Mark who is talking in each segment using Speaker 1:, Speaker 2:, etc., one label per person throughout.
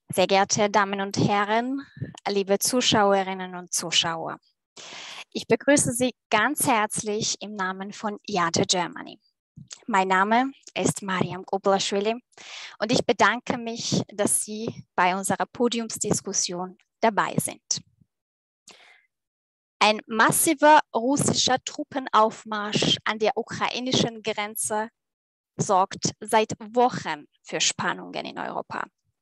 Speaker 1: Sehr geehrte Damen und Herren, liebe Zuschauerinnen und Zuschauer, ich begrüße Sie ganz herzlich im Namen von IATE Germany. Mein Name ist Mariam Grublaschwili und ich bedanke mich, dass Sie bei unserer Podiumsdiskussion dabei sind. Ein massiver russischer Truppenaufmarsch an der ukrainischen Grenze sorgt seit Wochen für Spannungen in Europa.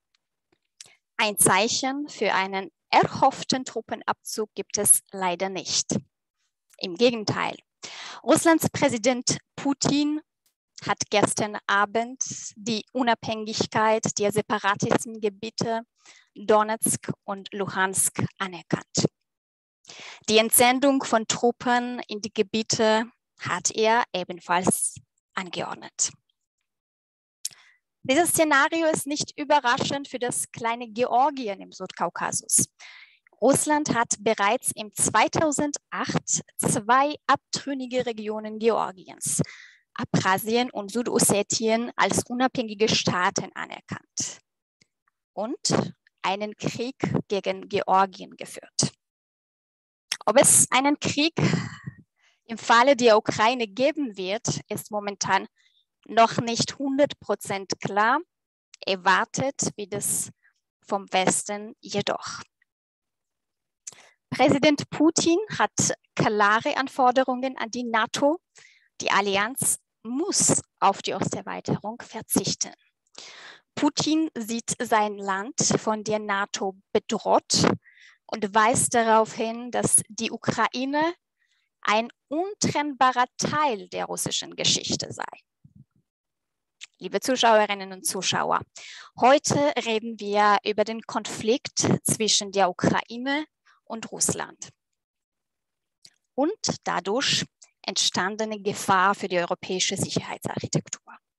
Speaker 1: Ein Zeichen für einen erhofften Truppenabzug gibt es leider nicht. Im Gegenteil, Russlands Präsident Putin hat gestern Abend die Unabhängigkeit der Separatistengebiete Donetsk und Luhansk anerkannt. Die Entsendung von Truppen in die Gebiete hat er ebenfalls angeordnet. Dieses Szenario ist nicht überraschend für das kleine Georgien im Südkaukasus. Russland hat bereits im 2008 zwei abtrünnige Regionen Georgiens, Abchasien und Südossetien, als unabhängige Staaten anerkannt und einen Krieg gegen Georgien geführt. Ob es einen Krieg im Falle der Ukraine geben wird, ist momentan noch nicht 100% klar, erwartet wird es vom Westen jedoch. Präsident Putin hat klare Anforderungen an die NATO. Die Allianz muss auf die Osterweiterung verzichten. Putin sieht sein Land von der NATO bedroht und weist darauf hin, dass die Ukraine ein untrennbarer Teil der russischen Geschichte sei. Liebe Zuschauerinnen und Zuschauer, heute reden wir über den Konflikt zwischen der Ukraine und Russland und dadurch entstandene Gefahr für die europäische Sicherheitsarchitektur.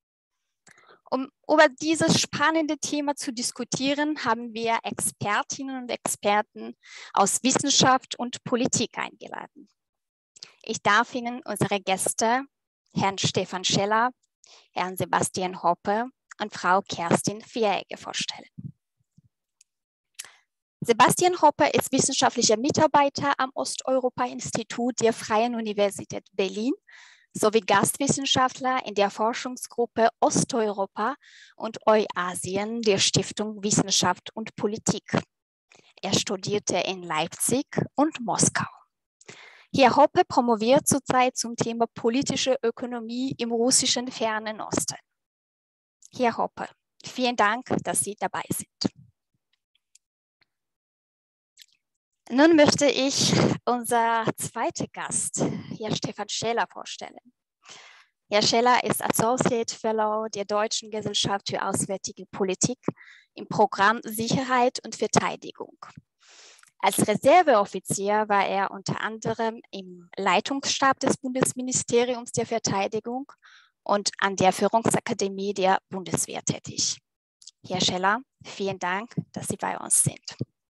Speaker 1: Um über dieses spannende Thema zu diskutieren, haben wir Expertinnen und Experten aus Wissenschaft und Politik eingeladen. Ich darf Ihnen unsere Gäste, Herrn Stefan Scheller, Herrn Sebastian Hoppe und Frau Kerstin Vieregge vorstellen. Sebastian Hoppe ist wissenschaftlicher Mitarbeiter am Osteuropa-Institut der Freien Universität Berlin sowie Gastwissenschaftler in der Forschungsgruppe Osteuropa und Eurasien der Stiftung Wissenschaft und Politik. Er studierte in Leipzig und Moskau. Herr Hoppe promoviert zurzeit zum Thema politische Ökonomie im russischen Fernen Osten. Herr Hoppe, vielen Dank, dass Sie dabei sind. Nun möchte ich unser zweiter Gast, Herr Stefan Scheller, vorstellen. Herr Scheller ist Associate Fellow der Deutschen Gesellschaft für Auswärtige Politik im Programm Sicherheit und Verteidigung. Als Reserveoffizier war er unter anderem im Leitungsstab des Bundesministeriums der Verteidigung und an der Führungsakademie der Bundeswehr tätig. Herr Scheller, vielen Dank, dass Sie bei uns sind.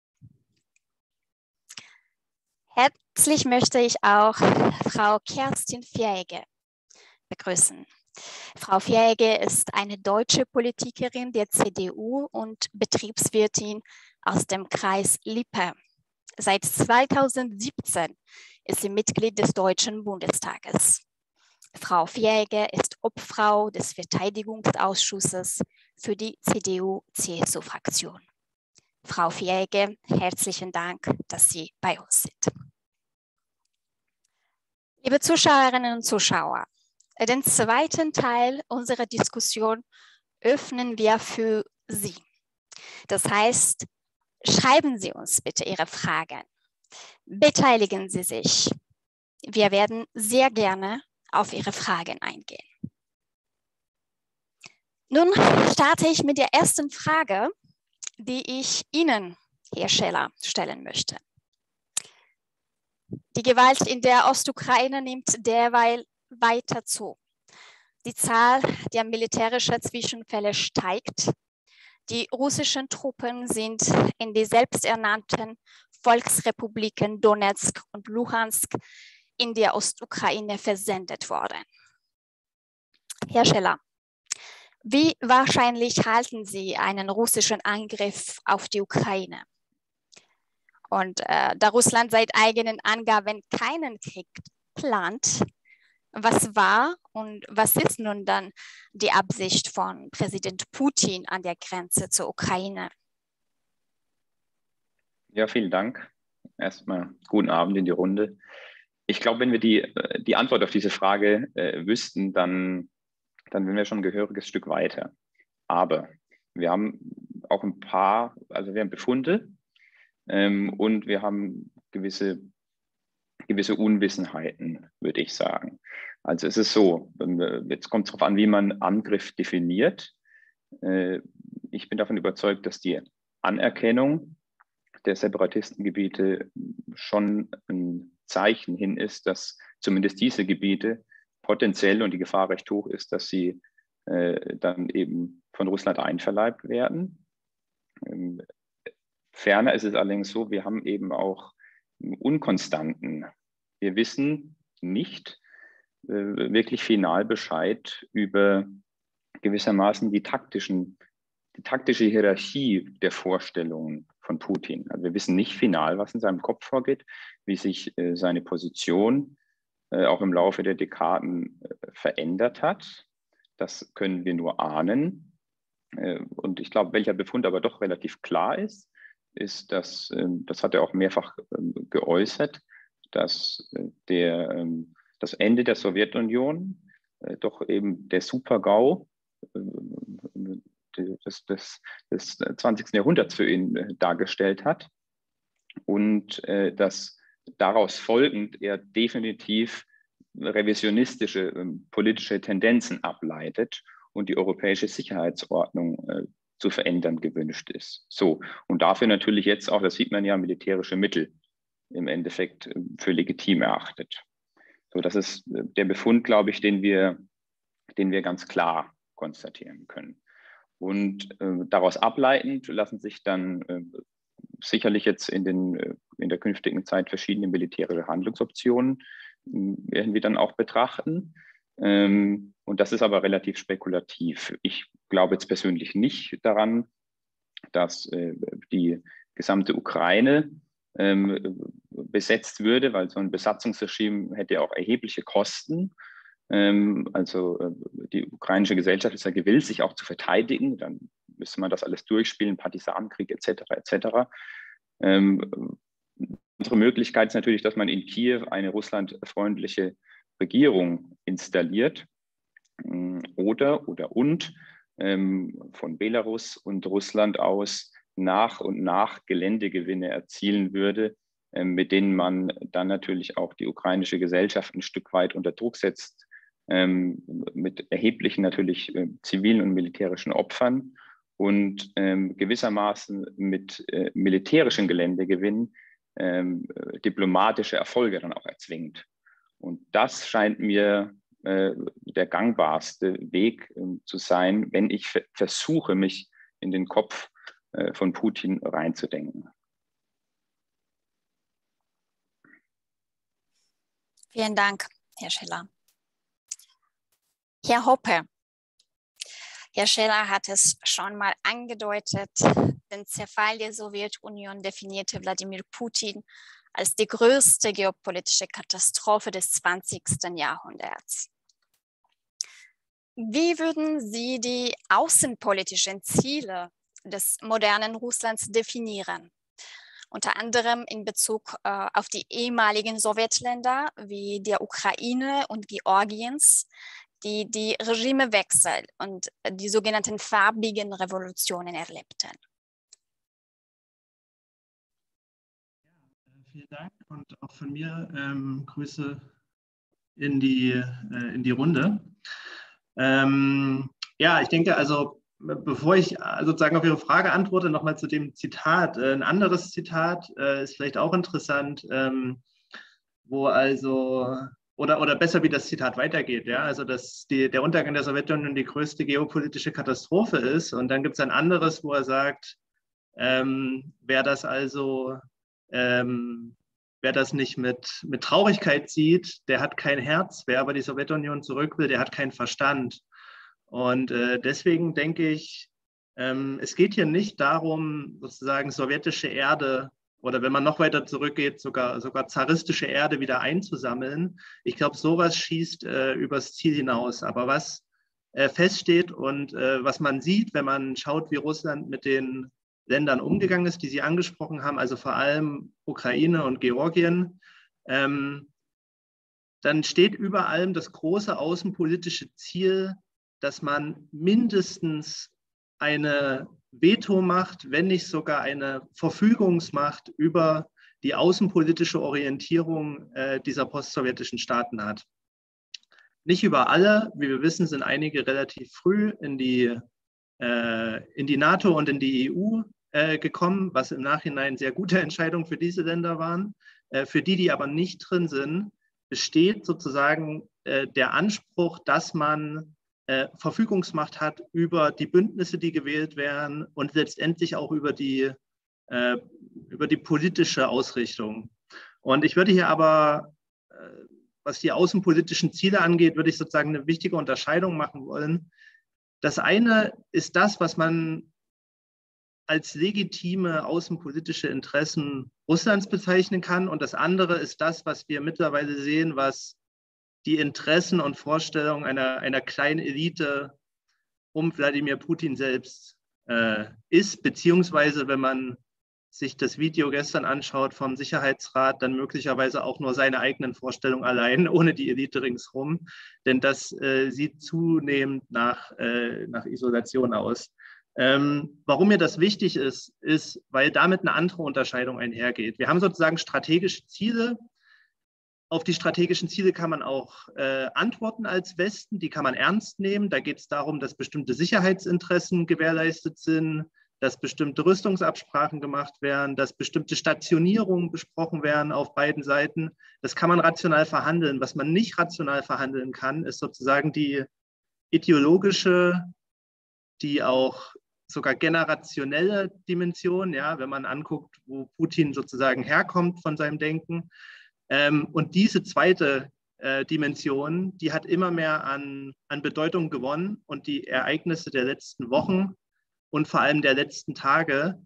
Speaker 1: Herzlich möchte ich auch Frau Kerstin Vieregge begrüßen. Frau Vieregge ist eine deutsche Politikerin der CDU und Betriebswirtin aus dem Kreis Lippe. Seit 2017 ist sie Mitglied des Deutschen Bundestages. Frau Vieregge ist Obfrau des Verteidigungsausschusses für die CDU-CSU-Fraktion. Frau Vieregge, herzlichen Dank, dass Sie bei uns sind. Liebe Zuschauerinnen und Zuschauer, den zweiten Teil unserer Diskussion öffnen wir für Sie. Das heißt, schreiben Sie uns bitte Ihre Fragen. Beteiligen Sie sich. Wir werden sehr gerne auf Ihre Fragen eingehen. Nun starte ich mit der ersten Frage, die ich Ihnen, Herr Scheller, stellen möchte. Die Gewalt in der Ostukraine nimmt derweil weiter zu. Die Zahl der militärischen Zwischenfälle steigt. Die russischen Truppen sind in die selbsternannten Volksrepubliken Donetsk und Luhansk in der Ostukraine versendet worden. Herr Scheller, Wie wahrscheinlich halten Sie einen russischen Angriff auf die Ukraine? Und da Russland seit eigenen Angaben keinen Krieg plant, was war und was ist nun dann die Absicht von Präsident Putin an der Grenze zur Ukraine?
Speaker 2: Ja, vielen Dank. Erstmal guten Abend in die Runde. Ich glaube, wenn wir die Antwort auf diese Frage wüssten, dann wären wir schon ein gehöriges Stück weiter. Aber wir haben auch also wir haben Befunde und wir haben gewisse Unwissenheiten, würde ich sagen. Also es ist so, jetzt kommt es darauf an, wie man Angriff definiert. Ich bin davon überzeugt, dass die Anerkennung der Separatistengebiete schon ein Zeichen hin ist, dass zumindest diese Gebiete potenziell und die Gefahr recht hoch ist, dass sie dann eben von Russland einverleibt werden. Ferner ist es allerdings so, wir haben eben auch Unkonstanten. Wir wissen nicht wirklich final Bescheid über gewissermaßen die taktische Hierarchie der Vorstellungen von Putin. Also wir wissen nicht final, was in seinem Kopf vorgeht, wie sich seine Position auch im Laufe der Dekaden verändert hat. Das können wir nur ahnen. Und ich glaube, welcher Befund aber doch relativ klar ist, dass, das hat er auch mehrfach geäußert, dass das Ende der Sowjetunion doch eben der Super-GAU des 20. Jahrhunderts für ihn dargestellt hat und dass daraus folgend er definitiv revisionistische politische Tendenzen ableitet und die europäische Sicherheitsordnung zu verändern gewünscht ist. So, und dafür natürlich jetzt auch, das sieht man ja, militärische Mittel im Endeffekt für legitim erachtet. So, das ist der Befund, glaube ich, den wir ganz klar konstatieren können. Und daraus ableitend lassen sich dann sicherlich jetzt in der künftigen Zeit verschiedene militärische Handlungsoptionen werden wir dann auch betrachten. Und das ist aber relativ spekulativ. Ich glaube jetzt persönlich nicht daran, dass die gesamte Ukraine besetzt würde, weil so ein Besatzungsregime hätte auch erhebliche Kosten. Also die ukrainische Gesellschaft ist ja gewillt, sich auch zu verteidigen. Dann müsste man das alles durchspielen, Partisanenkrieg etc. etc. Unsere Möglichkeit ist natürlich, dass man in Kiew eine russlandfreundliche Regierung installiert und von Belarus und Russland aus nach und nach Geländegewinne erzielen würde, mit denen man dann natürlich auch die ukrainische Gesellschaft ein Stück weit unter Druck setzt, mit erheblichen natürlich zivilen und militärischen Opfern und gewissermaßen mit militärischen Geländegewinnen diplomatische Erfolge dann auch erzwingt. Und das scheint mir der gangbarste Weg zu sein, wenn ich versuche, mich in den Kopf von Putin reinzudenken.
Speaker 1: Vielen Dank, Herr Scheller. Herr Hoppe, Herr Scheller hat es schon mal angedeutet, den Zerfall der Sowjetunion definierte Wladimir Putin als die größte geopolitische Katastrophe des 20. Jahrhunderts. Wie würden Sie die außenpolitischen Ziele des modernen Russlands definieren? Unter anderem in Bezug auf die ehemaligen Sowjetländer wie der Ukraine und Georgiens, die Regime wechseln und die sogenannten farbigen Revolutionen erlebten.
Speaker 3: Vielen Dank und auch von mir Grüße in die Runde. Ja, ich denke, also bevor ich sozusagen auf Ihre Frage antworte, nochmal zu dem Zitat. Ein anderes Zitat ist vielleicht auch interessant, wo also, oder besser, wie das Zitat weitergeht, ja, also dass der Untergang der Sowjetunion die größte geopolitische Katastrophe ist. Und dann gibt es ein anderes, wo er sagt, wer das nicht mit Traurigkeit sieht, der hat kein Herz. Wer aber die Sowjetunion zurück will, der hat keinen Verstand. Und deswegen denke ich, es geht hier nicht darum, sozusagen sowjetische Erde oder wenn man noch weiter zurückgeht, sogar zaristische Erde wieder einzusammeln. Ich glaube, sowas schießt übers Ziel hinaus. Aber was feststeht und was man sieht, wenn man schaut, wie Russland mit den Ländern umgegangen ist, die Sie angesprochen haben, also vor allem Ukraine und Georgien, dann steht über allem das große außenpolitische Ziel, dass man mindestens eine Vetomacht, wenn nicht sogar eine Verfügungsmacht über die außenpolitische Orientierung dieser postsowjetischen Staaten hat. Nicht über alle, wie wir wissen, sind einige relativ früh in die NATO und in die EU gekommen, was im Nachhinein sehr gute Entscheidungen für diese Länder waren. Für die aber nicht drin sind, besteht sozusagen der Anspruch, dass man Verfügungsmacht hat über die Bündnisse, die gewählt werden und letztendlich auch über die politische Ausrichtung. Und ich würde hier aber, was die außenpolitischen Ziele angeht, würde ich sozusagen eine wichtige Unterscheidung machen wollen. Das eine ist das, was man als legitime außenpolitische Interessen Russlands bezeichnen kann. Und das andere ist das, was wir mittlerweile sehen, was die Interessen und Vorstellungen einer kleinen Elite um Wladimir Putin selbst ist, beziehungsweise wenn man sich das Video gestern anschaut vom Sicherheitsrat, dann möglicherweise auch nur seine eigenen Vorstellungen allein, ohne die Elite ringsherum. Denn das sieht zunehmend nach Isolation aus. Warum mir das wichtig ist, weil damit eine andere Unterscheidung einhergeht. Wir haben sozusagen strategische Ziele. Auf die strategischen Ziele kann man auch antworten als Westen, die kann man ernst nehmen. Da geht es darum, dass bestimmte Sicherheitsinteressen gewährleistet sind, dass bestimmte Rüstungsabsprachen gemacht werden, dass bestimmte Stationierungen besprochen werden auf beiden Seiten. Das kann man rational verhandeln. Was man nicht rational verhandeln kann, ist sozusagen die ideologische, die auch sogar generationelle Dimension, ja, wenn man anguckt, wo Putin sozusagen herkommt von seinem Denken. Und diese zweite Dimension, die hat immer mehr an Bedeutung gewonnen und die Ereignisse der letzten Wochen und vor allem der letzten Tage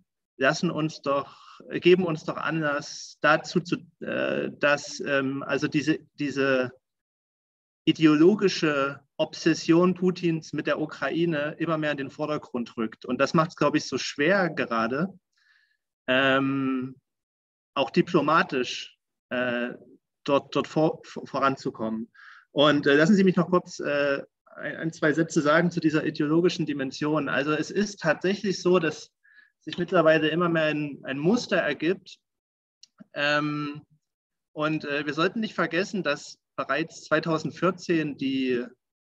Speaker 3: geben uns doch Anlass dazu, dass also diese ideologische Obsession Putins mit der Ukraine immer mehr in den Vordergrund rückt. Und das macht es, glaube ich, so schwer gerade, auch diplomatisch dort voranzukommen. Und lassen Sie mich noch kurz ein, zwei Sätze sagen zu dieser ideologischen Dimension. Also es ist tatsächlich so, dass sich mittlerweile immer mehr ein Muster ergibt. Und wir sollten nicht vergessen, dass bereits 2014 die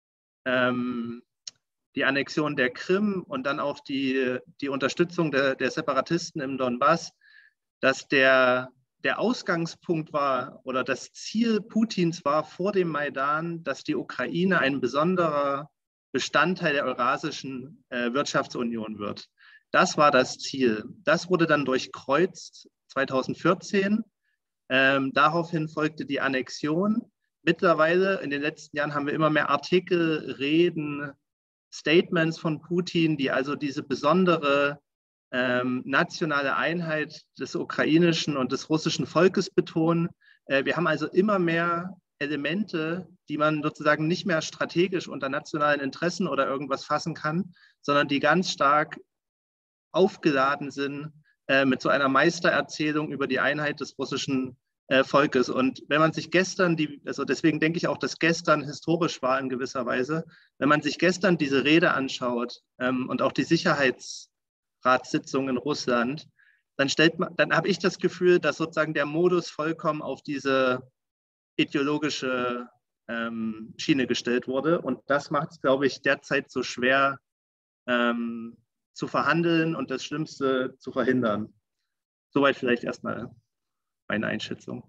Speaker 3: Annexion der Krim und dann auch die Unterstützung der Separatisten im Donbass, dass der Ausgangspunkt war oder das Ziel Putins war vor dem Maidan, dass die Ukraine ein besonderer Bestandteil der Eurasischen Wirtschaftsunion wird. Das war das Ziel. Das wurde dann durchkreuzt 2014. Daraufhin folgte die Annexion. Mittlerweile in den letzten Jahren haben wir immer mehr Artikel, Reden, Statements von Putin, die also diese besondere nationale Einheit des ukrainischen und des russischen Volkes betonen. Wir haben also immer mehr Elemente, die man sozusagen nicht mehr strategisch unter nationalen Interessen oder irgendwas fassen kann, sondern die ganz stark aufgeladen sind mit so einer Meistererzählung über die Einheit des russischen Volkes. Und wenn man sich gestern, also deswegen denke ich auch, dass gestern historisch war in gewisser Weise, wenn man sich gestern diese Rede anschaut und auch die Sicherheitsratssitzung in Russland, dann habe ich das Gefühl, dass sozusagen der Modus vollkommen auf diese ideologische Schiene gestellt wurde. Und das macht es, glaube ich, derzeit so schwer zu verhandeln und das Schlimmste zu verhindern. Soweit vielleicht erstmal meine Einschätzung.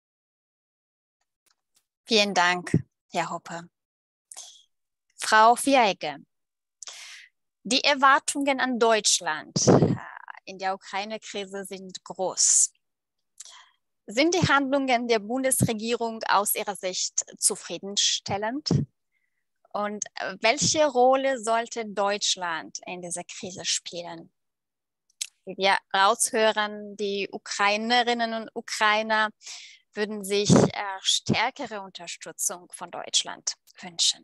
Speaker 1: Vielen Dank, Herr Hoppe. Frau Vieige, die Erwartungen an Deutschland in der Ukraine-Krise sind groß. Sind die Handlungen der Bundesregierung aus Ihrer Sicht zufriedenstellend? Und welche Rolle sollte Deutschland in dieser Krise spielen? Wie wir raushören, die Ukrainerinnen und Ukrainer würden sich stärkere Unterstützung von Deutschland wünschen.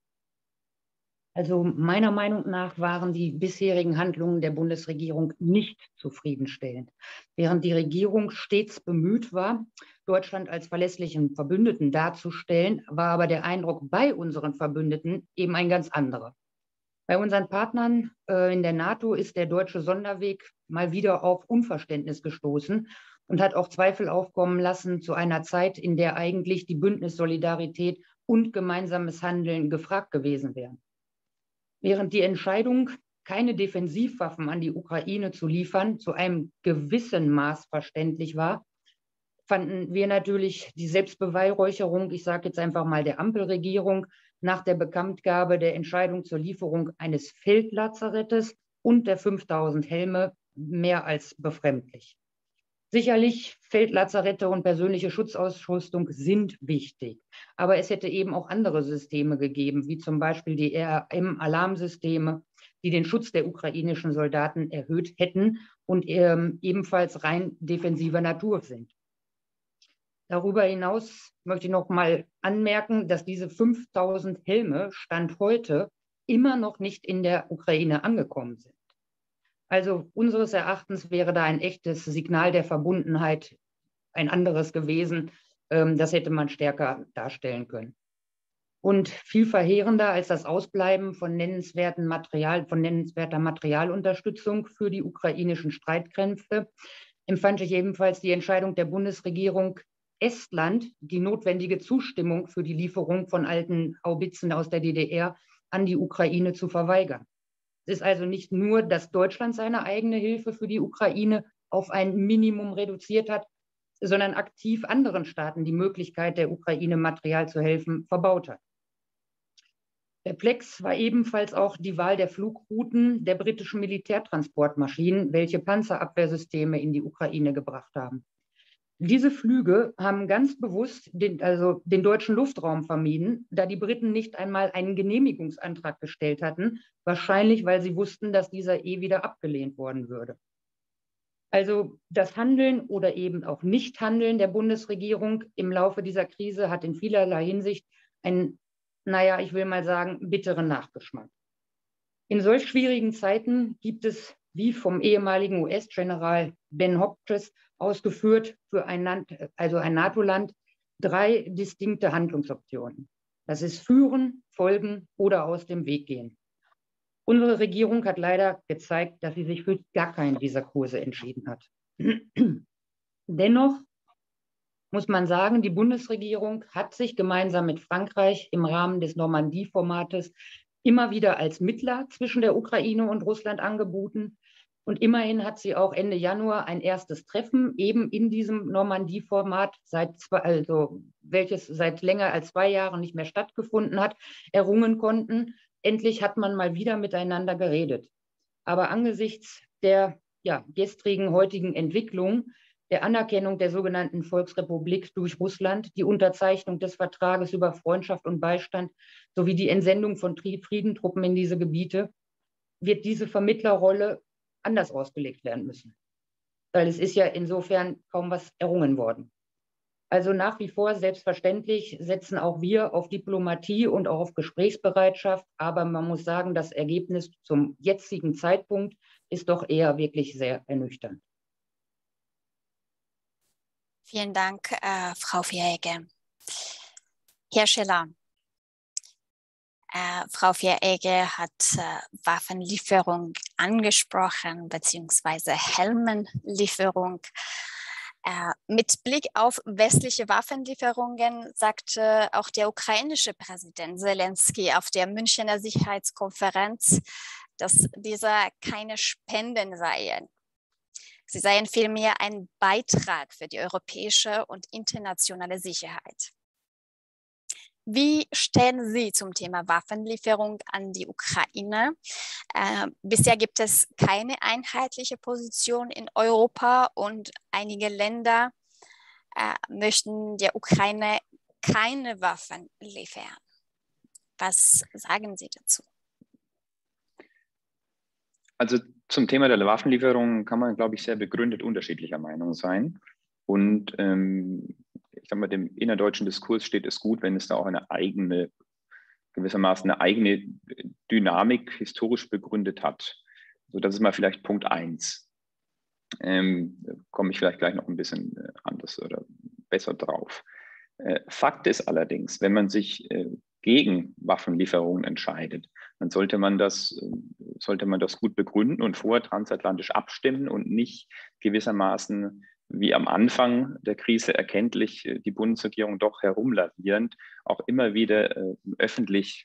Speaker 4: Also meiner Meinung nach waren die bisherigen Handlungen der Bundesregierung nicht zufriedenstellend. Während die Regierung stets bemüht war, Deutschland als verlässlichen Verbündeten darzustellen, war aber der Eindruck bei unseren Verbündeten eben ein ganz anderer. Bei unseren Partnern in der NATO ist der deutsche Sonderweg mal wieder auf Unverständnis gestoßen und hat auch Zweifel aufkommen lassen zu einer Zeit, in der eigentlich die Bündnissolidarität und gemeinsames Handeln gefragt gewesen wären. Während die Entscheidung, keine Defensivwaffen an die Ukraine zu liefern, zu einem gewissen Maß verständlich war, fanden wir natürlich die Selbstbeweihräucherung, ich sage jetzt einfach mal der Ampelregierung, nach der Bekanntgabe der Entscheidung zur Lieferung eines Feldlazarettes und der 5000 Helme mehr als befremdlich. Sicherlich, Feldlazarette und persönliche Schutzausrüstung sind wichtig, aber es hätte eben auch andere Systeme gegeben, wie zum Beispiel die ERM-Alarmsysteme, die den Schutz der ukrainischen Soldaten erhöht hätten und ebenfalls rein defensiver Natur sind. Darüber hinaus möchte ich noch mal anmerken, dass diese 5000 Helme Stand heute immer noch nicht in der Ukraine angekommen sind. Also unseres Erachtens wäre da ein echtes Signal der Verbundenheit ein anderes gewesen. Das hätte man stärker darstellen können. Und viel verheerender als das Ausbleiben von nennenswerter Materialunterstützung für die ukrainischen Streitkräfte empfand ich ebenfalls die Entscheidung der Bundesregierung, Estland die notwendige Zustimmung für die Lieferung von alten Haubitzen aus der DDR an die Ukraine zu verweigern. Es ist also nicht nur, dass Deutschland seine eigene Hilfe für die Ukraine auf ein Minimum reduziert hat, sondern aktiv anderen Staaten die Möglichkeit, der Ukraine Material zu helfen, verbaut hat. Perplex war ebenfalls auch die Wahl der Flugrouten der britischen Militärtransportmaschinen, welche Panzerabwehrsysteme in die Ukraine gebracht haben. Diese Flüge haben ganz bewusst den deutschen Luftraum vermieden, da die Briten nicht einmal einen Genehmigungsantrag gestellt hatten, wahrscheinlich weil sie wussten, dass dieser wieder abgelehnt worden würde. Also das Handeln oder eben auch Nichthandeln der Bundesregierung im Laufe dieser Krise hat in vielerlei Hinsicht einen, ich will mal sagen, bitteren Nachgeschmack. In solch schwierigen Zeiten gibt es, wie vom ehemaligen US-General Ben Hodges ausgeführt, für ein NATO-Land 3 distinkte Handlungsoptionen. Das ist führen, folgen oder aus dem Weg gehen. Unsere Regierung hat leider gezeigt, dass sie sich für gar keinen dieser Kurse entschieden hat. Dennoch muss man sagen, die Bundesregierung hat sich gemeinsam mit Frankreich im Rahmen des Normandie-Formates immer wieder als Mittler zwischen der Ukraine und Russland angeboten. Und immerhin hat sie auch Ende Januar ein erstes Treffen eben in diesem Normandie-Format, welches seit länger als 2 Jahren nicht mehr stattgefunden hat, errungen konnten. Endlich hat man mal wieder miteinander geredet. Aber angesichts der heutigen Entwicklung, der Anerkennung der sogenannten Volksrepublik durch Russland, die Unterzeichnung des Vertrages über Freundschaft und Beistand sowie die Entsendung von Friedentruppen in diese Gebiete, wird diese Vermittlerrolle anders ausgelegt werden müssen. Weil es ist ja insofern kaum was errungen worden. Also nach wie vor selbstverständlich setzen auch wir auf Diplomatie und auch auf Gesprächsbereitschaft. Aber man muss sagen, das Ergebnis zum jetzigen Zeitpunkt ist doch eher wirklich sehr ernüchternd.
Speaker 1: Vielen Dank, Frau Vieregge. Herr Schiller, Frau Vieregge hat Waffenlieferung angesprochen, beziehungsweise Helmenlieferung. Mit Blick auf westliche Waffenlieferungen sagte auch der ukrainische Präsident Zelensky auf der Münchner Sicherheitskonferenz, dass diese keine Spenden seien. Sie seien vielmehr ein Beitrag für die europäische und internationale Sicherheit. Wie stehen Sie zum Thema Waffenlieferung an die Ukraine? Bisher gibt es keine einheitliche Position in Europa und einige Länder möchten der Ukraine keine Waffen liefern. Was sagen Sie dazu?
Speaker 2: Also zum Thema der Waffenlieferung kann man, glaube ich, sehr begründet unterschiedlicher Meinung sein. Und ich sage mal, dem innerdeutschen Diskurs steht es gut, wenn es da auch gewissermaßen eine eigene Dynamik historisch begründet hat. So, das ist mal vielleicht Punkt 1. Komme ich vielleicht gleich noch ein bisschen anders oder besser drauf. Fakt ist allerdings, wenn man sich gegen Waffenlieferungen entscheidet, dann sollte man das gut begründen und vorher transatlantisch abstimmen und nicht gewissermaßen wie am Anfang der Krise erkenntlich die Bundesregierung doch herumlavierend auch immer wieder öffentlich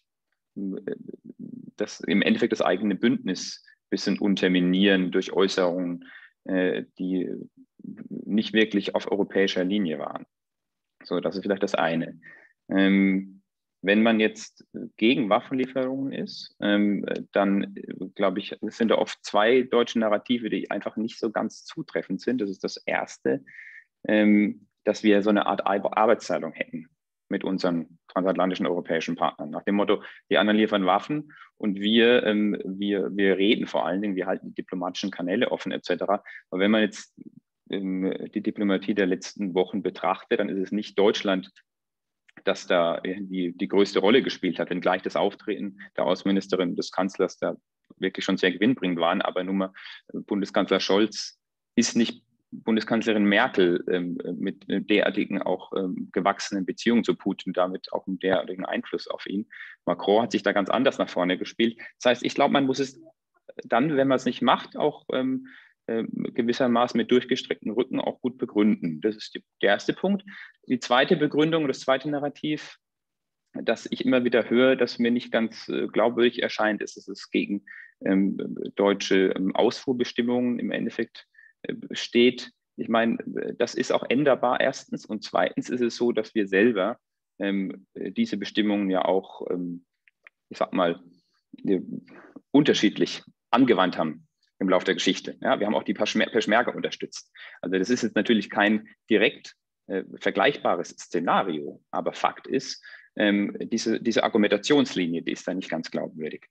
Speaker 2: im Endeffekt das eigene Bündnis ein bisschen unterminieren durch Äußerungen, die nicht wirklich auf europäischer Linie waren. So, das ist vielleicht das eine. Wenn man jetzt gegen Waffenlieferungen ist, dann glaube ich, sind da oft zwei deutsche Narrative, die einfach nicht so ganz zutreffend sind. Das ist das Erste, dass wir so eine Art Arbeitsteilung hätten mit unseren transatlantischen europäischen Partnern. Nach dem Motto, die anderen liefern Waffen und wir reden vor allen Dingen, wir halten die diplomatischen Kanäle offen etc. Aber wenn man jetzt die Diplomatie der letzten Wochen betrachtet, dann ist es nicht Deutschland, das da die größte Rolle gespielt hat, wenngleich das Auftreten der Außenministerin, des Kanzlers da wirklich schon sehr gewinnbringend waren. Aber nun mal, Bundeskanzler Scholz ist nicht Bundeskanzlerin Merkel mit derartigen auch gewachsenen Beziehungen zu Putin, damit auch einen derartigen Einfluss auf ihn. Macron hat sich da ganz anders nach vorne gespielt. Das heißt, ich glaube, man muss es dann, wenn man es nicht macht, auch gewissermaßen mit durchgestrecktem Rücken auch gut begründen. Das ist der erste Punkt. Die zweite Begründung, das zweite Narrativ, das ich immer wieder höre, das mir nicht ganz glaubwürdig erscheint, ist, dass es gegen deutsche Ausfuhrbestimmungen im Endeffekt steht. Ich meine, das ist auch änderbar erstens und zweitens ist es so, dass wir selber diese Bestimmungen ja auch, ich sag mal, unterschiedlich angewandt haben im Laufe der Geschichte. Ja, wir haben auch die Peschmerga unterstützt. Also das ist jetzt natürlich kein direkt vergleichbares Szenario, aber Fakt ist, diese Argumentationslinie, die ist da nicht ganz glaubwürdig.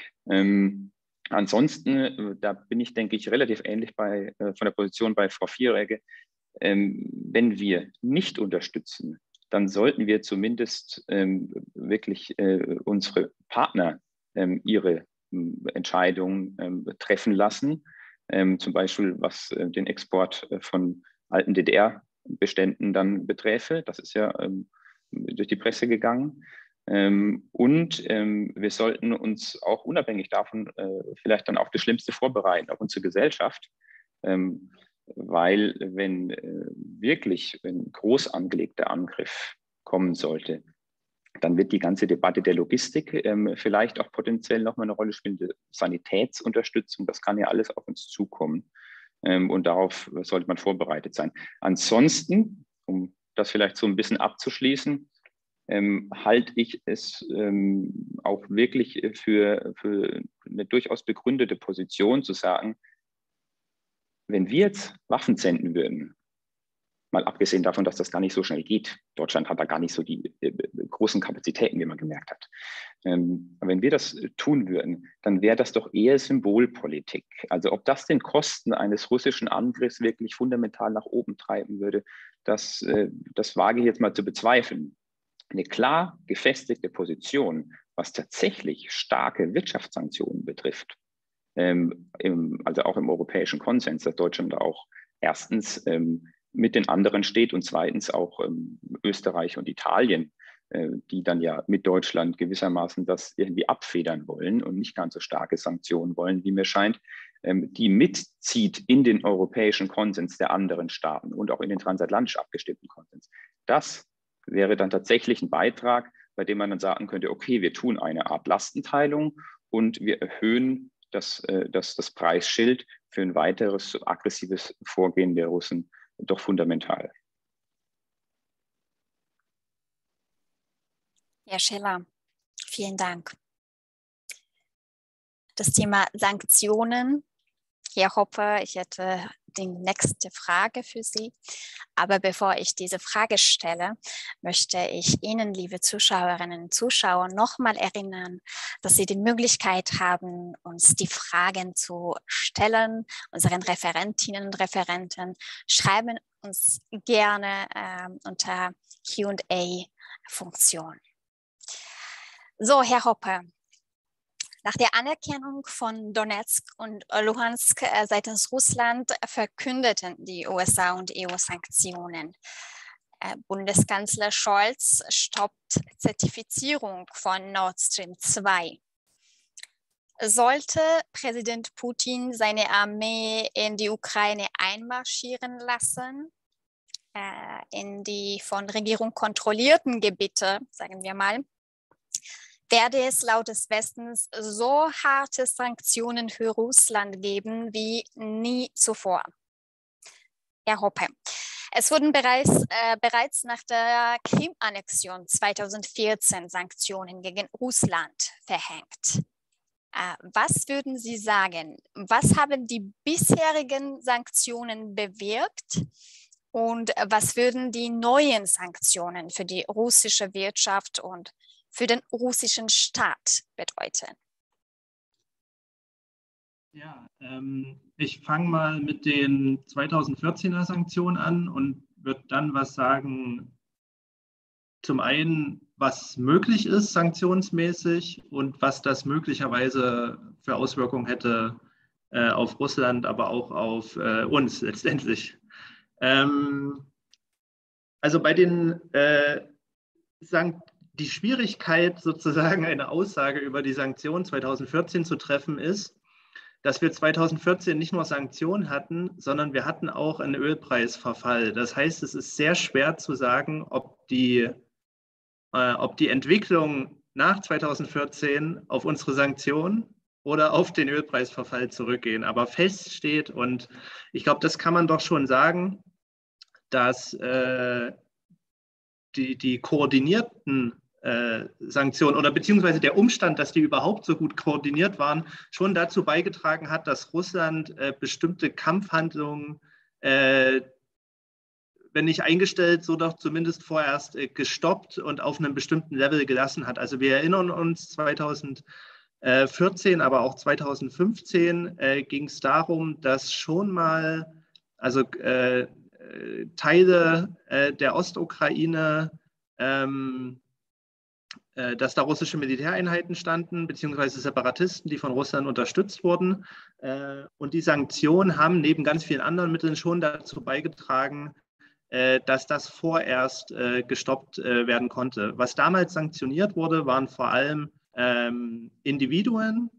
Speaker 2: Ansonsten, da bin ich, denke ich, relativ ähnlich von der Position bei Frau Vieregge. Wenn wir nicht unterstützen, dann sollten wir zumindest wirklich unsere Partner ihre Entscheidungen treffen lassen, zum Beispiel was den Export von alten DDR-Beständen dann beträfe. Das ist ja durch die Presse gegangen. Und wir sollten uns auch unabhängig davon vielleicht dann auf das Schlimmste vorbereiten, auf unsere Gesellschaft. Weil wenn wirklich ein groß angelegter Angriff kommen sollte, dann wird die ganze Debatte der Logistik vielleicht auch potenziell nochmal eine Rolle spielen, die Sanitätsunterstützung, das kann ja alles auf uns zukommen. Und darauf sollte man vorbereitet sein. Ansonsten, um das vielleicht so ein bisschen abzuschließen, halte ich es auch wirklich für eine durchaus begründete Position zu sagen, wenn wir jetzt Waffen senden würden, mal abgesehen davon, dass das gar nicht so schnell geht. Deutschland hat da gar nicht so die großen Kapazitäten, wie man gemerkt hat. Aber wenn wir das tun würden, dann wäre das doch eher Symbolpolitik. Also ob das den Kosten eines russischen Angriffs wirklich fundamental nach oben treiben würde, das wage ich jetzt mal zu bezweifeln. Eine klar gefestigte Position, was tatsächlich starke Wirtschaftssanktionen betrifft, also auch im europäischen Konsens, dass Deutschland da auch erstens mit den anderen steht und zweitens auch Österreich und Italien, die dann ja mit Deutschland gewissermaßen das irgendwie abfedern wollen und nicht ganz so starke Sanktionen wollen, wie mir scheint, die mitzieht in den europäischen Konsens der anderen Staaten und auch in den transatlantisch abgestimmten Konsens. Das wäre dann tatsächlich ein Beitrag, bei dem man dann sagen könnte, okay, wir tun eine Art Lastenteilung und wir erhöhen das Preisschild für ein weiteres aggressives Vorgehen der Russen doch fundamental.
Speaker 1: Herr Scheller, vielen Dank. Das Thema Sanktionen. Herr Hoppe, ich hätte die nächste Frage für Sie. Aber bevor ich diese Frage stelle, möchte ich Ihnen, liebe Zuschauerinnen und Zuschauer, nochmal erinnern, dass Sie die Möglichkeit haben, uns die Fragen zu stellen. Unseren Referentinnen und Referenten schreiben uns gerne unter Q&A-Funktion. So, Herr Hoppe. Nach der Anerkennung von Donetsk und Luhansk seitens Russland verkündeten die USA und EU Sanktionen. Bundeskanzler Scholz stoppt Zertifizierung von Nord Stream 2. Sollte Präsident Putin seine Armee in die Ukraine einmarschieren lassen, in die von Regierung kontrollierten Gebiete, sagen wir mal, werde es laut des Westens so harte Sanktionen für Russland geben wie nie zuvor. Herr Hoppe, es wurden bereits nach der Krim-Annexion 2014 Sanktionen gegen Russland verhängt. Was würden Sie sagen? Was haben die bisherigen Sanktionen bewirkt? Und was würden die neuen Sanktionen für die russische Wirtschaft und für den russischen Staat bedeuten?
Speaker 3: Ja, ich fange mal mit den 2014er Sanktionen an und würde dann was sagen, zum einen, was möglich ist sanktionsmäßig und was das möglicherweise für Auswirkungen hätte auf Russland, aber auch auf uns letztendlich. Also bei den die Schwierigkeit, sozusagen eine Aussage über die Sanktionen 2014 zu treffen, ist, dass wir 2014 nicht nur Sanktionen hatten, sondern wir hatten auch einen Ölpreisverfall. Das heißt, es ist sehr schwer zu sagen, ob die Entwicklung nach 2014 auf unsere Sanktionen oder auf den Ölpreisverfall zurückgehen. Aber fest steht, und ich glaube, das kann man doch schon sagen, dass die koordinierten Sanktionen oder beziehungsweise der Umstand, dass die überhaupt so gut koordiniert waren, schon dazu beigetragen hat, dass Russland bestimmte Kampfhandlungen, wenn nicht eingestellt, so doch zumindest vorerst gestoppt und auf einem bestimmten Level gelassen hat. Also wir erinnern uns 2014, aber auch 2015 ging es darum, dass schon mal, also Teile der Ostukraine, dass da russische Militäreinheiten standen, beziehungsweise Separatisten, die von Russland unterstützt wurden. Und die Sanktionen haben neben ganz vielen anderen Mitteln schon dazu beigetragen, dass das vorerst gestoppt werden konnte. Was damals sanktioniert wurde, waren vor allem Individuen,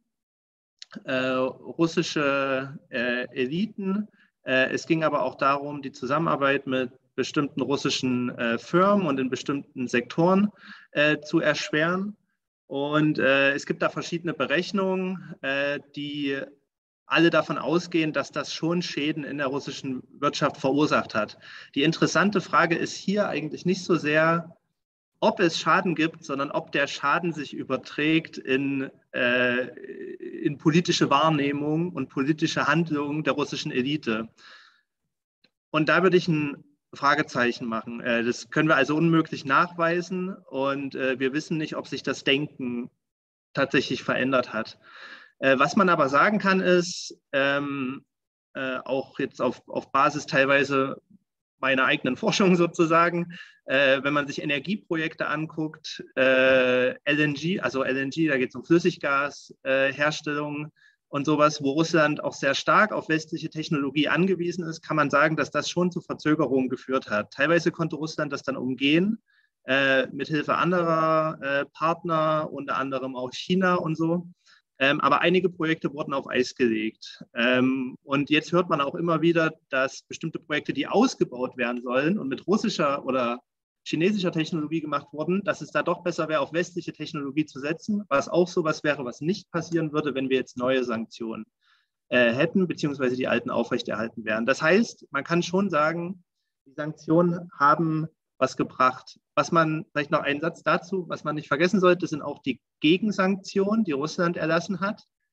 Speaker 3: russische Eliten. Es ging aber auch darum, die Zusammenarbeit mit bestimmten russischen Firmen und in bestimmten Sektoren zu erschweren. Und es gibt da verschiedene Berechnungen, die alle davon ausgehen, dass das schon Schäden in der russischen Wirtschaft verursacht hat. Die interessante Frage ist hier eigentlich nicht so sehr, ob es Schaden gibt, sondern ob der Schaden sich überträgt in politische Wahrnehmung und politische Handlungen der russischen Elite. Und da würde ich ein Fragezeichen machen. Das können wir also unmöglich nachweisen und wir wissen nicht, ob sich das Denken tatsächlich verändert hat. Was man aber sagen kann, ist, auch jetzt auf Basis teilweise meiner eigenen Forschung sozusagen, wenn man sich Energieprojekte anguckt, LNG, da geht es um Flüssiggasherstellung und sowas, wo Russland auch sehr stark auf westliche Technologie angewiesen ist, kann man sagen, dass das schon zu Verzögerungen geführt hat. Teilweise konnte Russland das dann umgehen, mit Hilfe anderer Partner, unter anderem auch China und so. Aber einige Projekte wurden auf Eis gelegt. Und jetzt hört man auch immer wieder, dass bestimmte Projekte, die ausgebaut werden sollen und mit russischer oder chinesischer Technologie gemacht wurden, dass es da doch besser wäre, auf westliche Technologie zu setzen, was auch sowas wäre, was nicht passieren würde, wenn wir jetzt neue Sanktionen hätten, beziehungsweise die alten aufrechterhalten wären. Das heißt, man kann schon sagen, die Sanktionen haben was gebracht. Was man, vielleicht noch einen Satz dazu, was man nicht vergessen sollte, sind auch die Gegensanktionen, die Russland erlassen hat.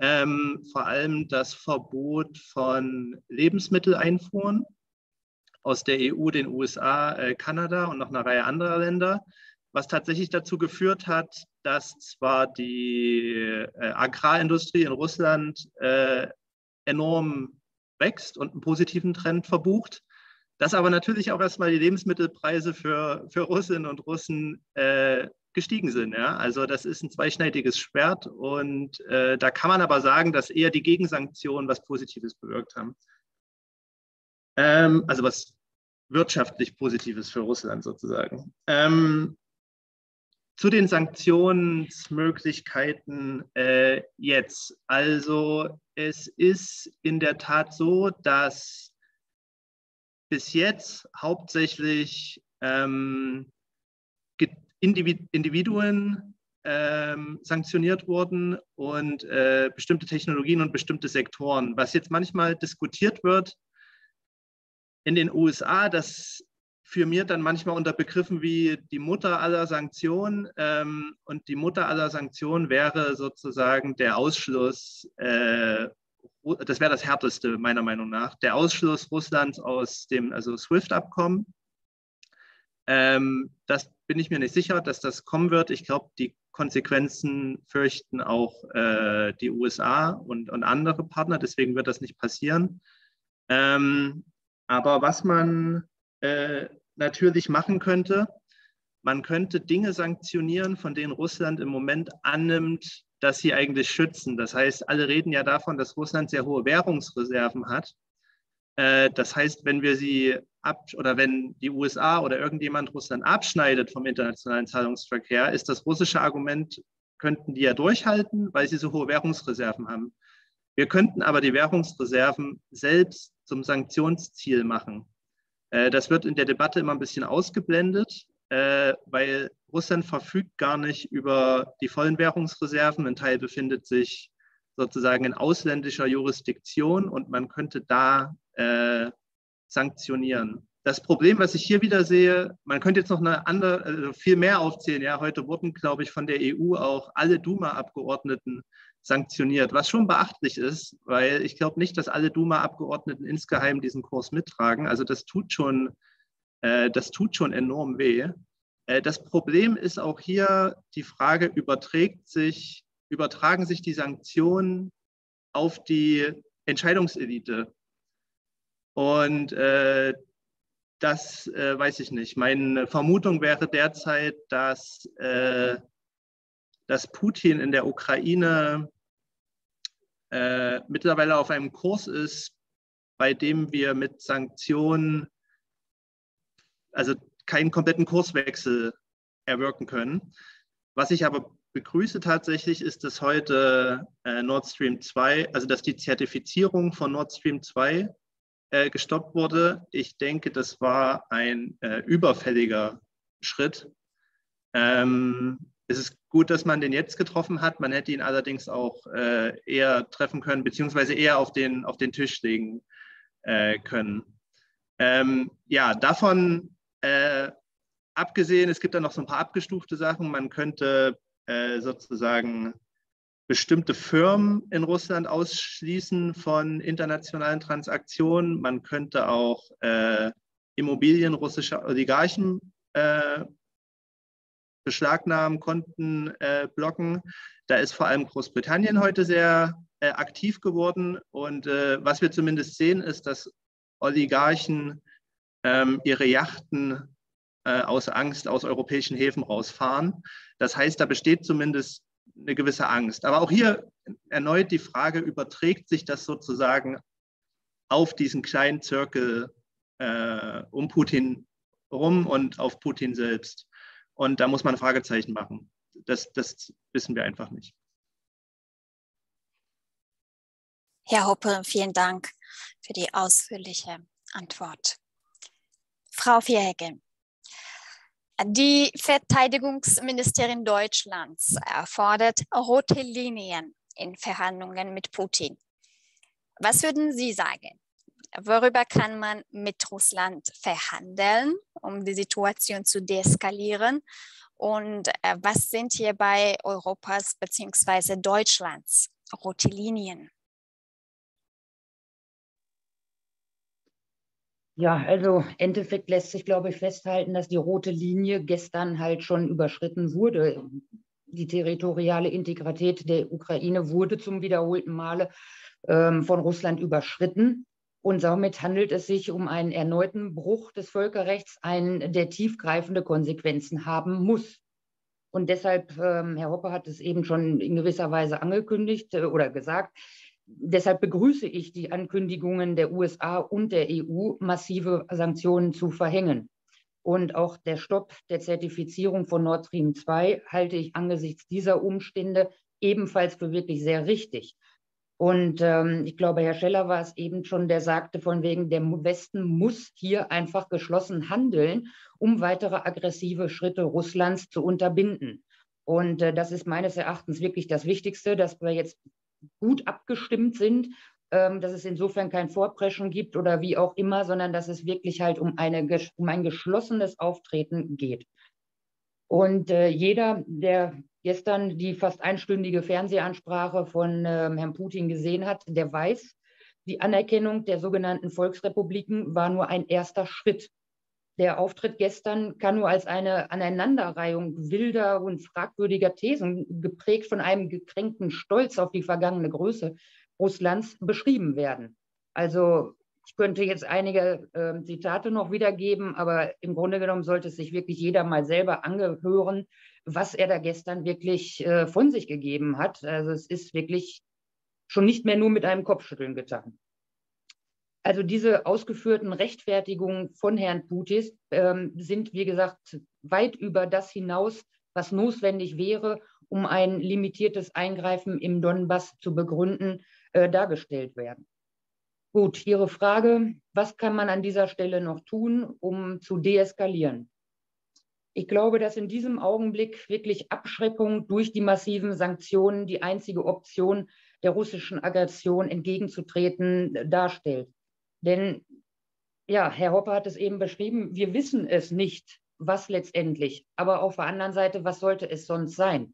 Speaker 3: vor allem das Verbot von Lebensmitteleinfuhren aus der EU, den USA, Kanada und noch einer Reihe anderer Länder, was tatsächlich dazu geführt hat, dass zwar die Agrarindustrie in Russland enorm wächst und einen positiven Trend verbucht, dass aber natürlich auch erstmal die Lebensmittelpreise für Russinnen und Russen gestiegen sind. Ja? Also das ist ein zweischneidiges Schwert und da kann man aber sagen, dass eher die Gegensanktionen was Positives bewirkt haben. Also was wirtschaftlich Positives für Russland sozusagen. Zu den Sanktionsmöglichkeiten jetzt. Also es ist in der Tat so, dass bis jetzt hauptsächlich Individuen sanktioniert wurden und bestimmte Technologien und bestimmte Sektoren. Was jetzt manchmal diskutiert wird in den USA, das firmiert dann manchmal unter Begriffen wie die Mutter aller Sanktionen. Und die Mutter aller Sanktionen wäre sozusagen der Ausschluss, das wäre das Härteste meiner Meinung nach, der Ausschluss Russlands aus dem SWIFT-Abkommen. Das bin ich mir nicht sicher, dass das kommen wird. Ich glaube, die Konsequenzen fürchten auch die USA und andere Partner, deswegen wird das nicht passieren. Aber was man natürlich machen könnte, man könnte Dinge sanktionieren, von denen Russland im Moment annimmt, dass sie eigentlich schützen. Das heißt, alle reden ja davon, dass Russland sehr hohe Währungsreserven hat. Das heißt, wenn wir sie oder wenn die USA oder irgendjemand Russland abschneidet vom internationalen Zahlungsverkehr, ist das russische Argument, könnten die ja durchhalten, weil sie so hohe Währungsreserven haben. Wir könnten aber die Währungsreserven selbst zum Sanktionsziel machen. Das wird in der Debatte immer ein bisschen ausgeblendet, weil Russland verfügt gar nicht über die vollen Währungsreserven. Ein Teil befindet sich sozusagen in ausländischer Jurisdiktion und man könnte da sanktionieren. Das Problem, was ich hier wieder sehe, man könnte jetzt noch eine andere, also viel mehr aufzählen. Ja, heute wurden, glaube ich, von der EU auch alle Duma-Abgeordneten sanktioniert, was schon beachtlich ist, weil ich glaube nicht, dass alle Duma-Abgeordneten insgeheim diesen Kurs mittragen. Also das tut schon enorm weh. Das Problem ist auch hier die Frage, übertragen sich die Sanktionen auf die Entscheidungselite? Und das weiß ich nicht. Meine Vermutung wäre derzeit, dass Putin in der Ukraine mittlerweile auf einem Kurs ist, bei dem wir mit Sanktionen also keinen kompletten Kurswechsel erwirken können. Was ich aber begrüße tatsächlich, ist, dass heute Nord Stream 2, also dass die Zertifizierung von Nord Stream 2 gestoppt wurde. Ich denke, das war ein überfälliger Schritt. Es ist gut, dass man den jetzt getroffen hat. Man hätte ihn allerdings auch eher treffen können, beziehungsweise eher auf den Tisch legen können. Ja, davon abgesehen, es gibt da noch so ein paar abgestufte Sachen. Man könnte sozusagen bestimmte Firmen in Russland ausschließen von internationalen Transaktionen. Man könnte auch Immobilien russischer Oligarchen beschlagnahmen, Konten blocken. Da ist vor allem Großbritannien heute sehr aktiv geworden. Und was wir zumindest sehen, ist, dass Oligarchen ihre Yachten aus Angst aus europäischen Häfen rausfahren. Das heißt, da besteht zumindest eine gewisse Angst. Aber auch hier erneut die Frage, überträgt sich das sozusagen auf diesen kleinen Zirkel um Putin rum und auf Putin selbst? Und da muss man ein Fragezeichen machen. Das wissen wir einfach nicht.
Speaker 1: Herr Hoppe, vielen Dank für die ausführliche Antwort. Frau Vierheggen, die Verteidigungsministerin Deutschlands fordert rote Linien in Verhandlungen mit Putin. Was würden Sie sagen? Worüber kann man mit Russland verhandeln, um die Situation zu deeskalieren? Und was sind hierbei Europas bzw. Deutschlands rote Linien?
Speaker 4: Ja, also im Endeffekt lässt sich, glaube ich, festhalten, dass die rote Linie gestern halt schon überschritten wurde. Die territoriale Integrität der Ukraine wurde zum wiederholten Male von Russland überschritten. Und somit handelt es sich um einen erneuten Bruch des Völkerrechts, einen, der tiefgreifende Konsequenzen haben muss. Und deshalb, Herr Hoppe hat es eben schon in gewisser Weise angekündigt oder gesagt, deshalb begrüße ich die Ankündigungen der USA und der EU, massive Sanktionen zu verhängen. Und auch der Stopp der Zertifizierung von Nord Stream 2 halte ich angesichts dieser Umstände ebenfalls für wirklich sehr richtig. Und ich glaube, Herr Scheller war es eben schon, der sagte von wegen, der Westen muss hier einfach geschlossen handeln, um weitere aggressive Schritte Russlands zu unterbinden. Und das ist meines Erachtens wirklich das Wichtigste, dass wir jetzt gut abgestimmt sind, dass es insofern kein Vorpreschen gibt oder wie auch immer, sondern dass es wirklich halt um ein geschlossenes Auftreten geht. Und jeder, der gestern die fast einstündige Fernsehansprache von Herrn Putin gesehen hat, der weiß, die Anerkennung der sogenannten Volksrepubliken war nur ein erster Schritt. Der Auftritt gestern kann nur als eine Aneinanderreihung wilder und fragwürdiger Thesen, geprägt von einem gekränkten Stolz auf die vergangene Größe Russlands, beschrieben werden. Also ich könnte jetzt einige Zitate noch wiedergeben, aber im Grunde genommen sollte es sich wirklich jeder mal selber angehören, was er da gestern wirklich von sich gegeben hat. Also es ist wirklich schon nicht mehr nur mit einem Kopfschütteln getan. Also diese ausgeführten Rechtfertigungen von Herrn Putin sind, wie gesagt, weit über das hinaus, was notwendig wäre, um ein limitiertes Eingreifen im Donbass zu begründen, dargestellt werden. Gut, Ihre Frage, was kann man an dieser Stelle noch tun, um zu deeskalieren? Ich glaube, dass in diesem Augenblick wirklich Abschreckung durch die massiven Sanktionen die einzige Option der russischen Aggression entgegenzutreten darstellt. Denn, ja, Herr Hoppe hat es eben beschrieben, wir wissen es nicht, was letztendlich, aber auf der anderen Seite, was sollte es sonst sein?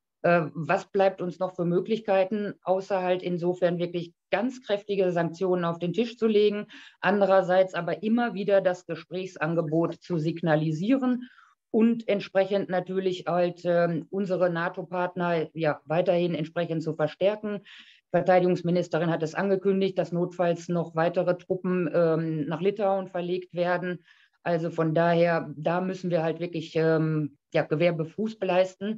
Speaker 4: Was bleibt uns noch für Möglichkeiten, außer halt insofern wirklich ganz kräftige Sanktionen auf den Tisch zu legen, andererseits aber immer wieder das Gesprächsangebot zu signalisieren und entsprechend natürlich halt unsere NATO-Partner ja weiterhin entsprechend zu verstärken. Die Verteidigungsministerin hat es angekündigt, dass notfalls noch weitere Truppen nach Litauen verlegt werden. Also von daher, da müssen wir halt wirklich Gewehr bei Fuß leisten.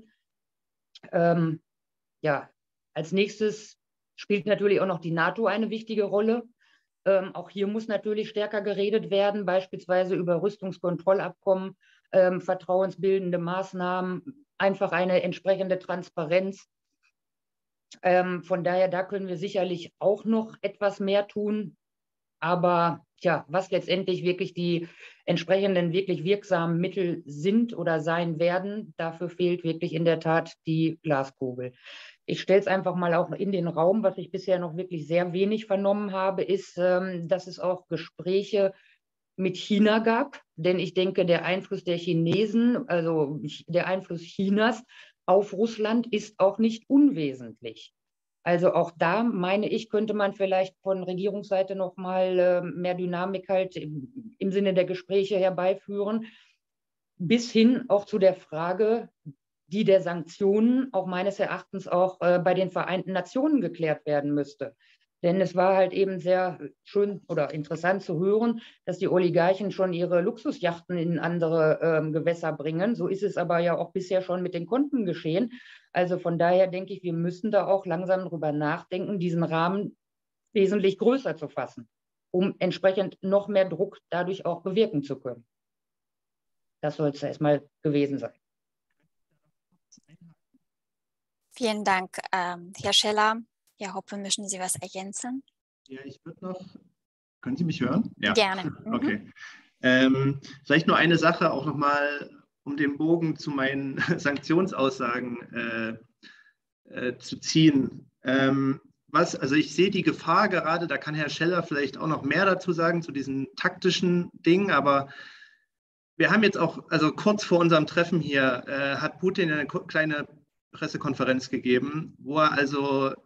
Speaker 4: Ja, als nächstes spielt natürlich auch noch die NATO eine wichtige Rolle. Auch hier muss natürlich stärker geredet werden, beispielsweise über Rüstungskontrollabkommen, vertrauensbildende Maßnahmen, einfach eine entsprechende Transparenz. Von daher, da können wir sicherlich auch noch etwas mehr tun. Aber tja, was letztendlich wirklich die entsprechenden, wirklich wirksamen Mittel sind oder sein werden, dafür fehlt wirklich in der Tat die Glaskugel. Ich stelle es einfach mal auch in den Raum, was ich bisher noch wirklich sehr wenig vernommen habe, ist, dass es auch Gespräche mit China gab. Denn ich denke, der Einfluss der Chinesen, also der Einfluss Chinas auf Russland ist auch nicht unwesentlich. Also auch da, meine ich, könnte man vielleicht von Regierungsseite noch mal mehr Dynamik halt im Sinne der Gespräche herbeiführen, bis hin auch zu der Frage, die der Sanktionen auch meines Erachtens auch bei den Vereinten Nationen geklärt werden müsste. Denn es war halt eben sehr schön oder interessant zu hören, dass die Oligarchen schon ihre Luxusjachten in andere Gewässer bringen. So ist es aber ja auch bisher schon mit den Konten geschehen. Also von daher denke ich, wir müssen da auch langsam drüber nachdenken, diesen Rahmen wesentlich größer zu fassen, um entsprechend noch mehr Druck dadurch auch bewirken zu können. Das soll es erstmal gewesen sein.
Speaker 1: Vielen Dank, Herr Scheller. Herr Hoppe, möchten Sie was ergänzen?
Speaker 3: Ja, ich würde noch, können Sie mich hören? Ja.
Speaker 1: Gerne.
Speaker 3: Okay. Vielleicht nur eine Sache auch nochmal, um den Bogen zu meinen Sanktionsaussagen zu ziehen. Also ich sehe die Gefahr gerade, da kann Herr Scheller vielleicht auch noch mehr dazu sagen, zu diesen taktischen Dingen, aber wir haben jetzt auch, also kurz vor unserem Treffen hier, hat Putin eine kleine Pressekonferenz gegeben, wo er also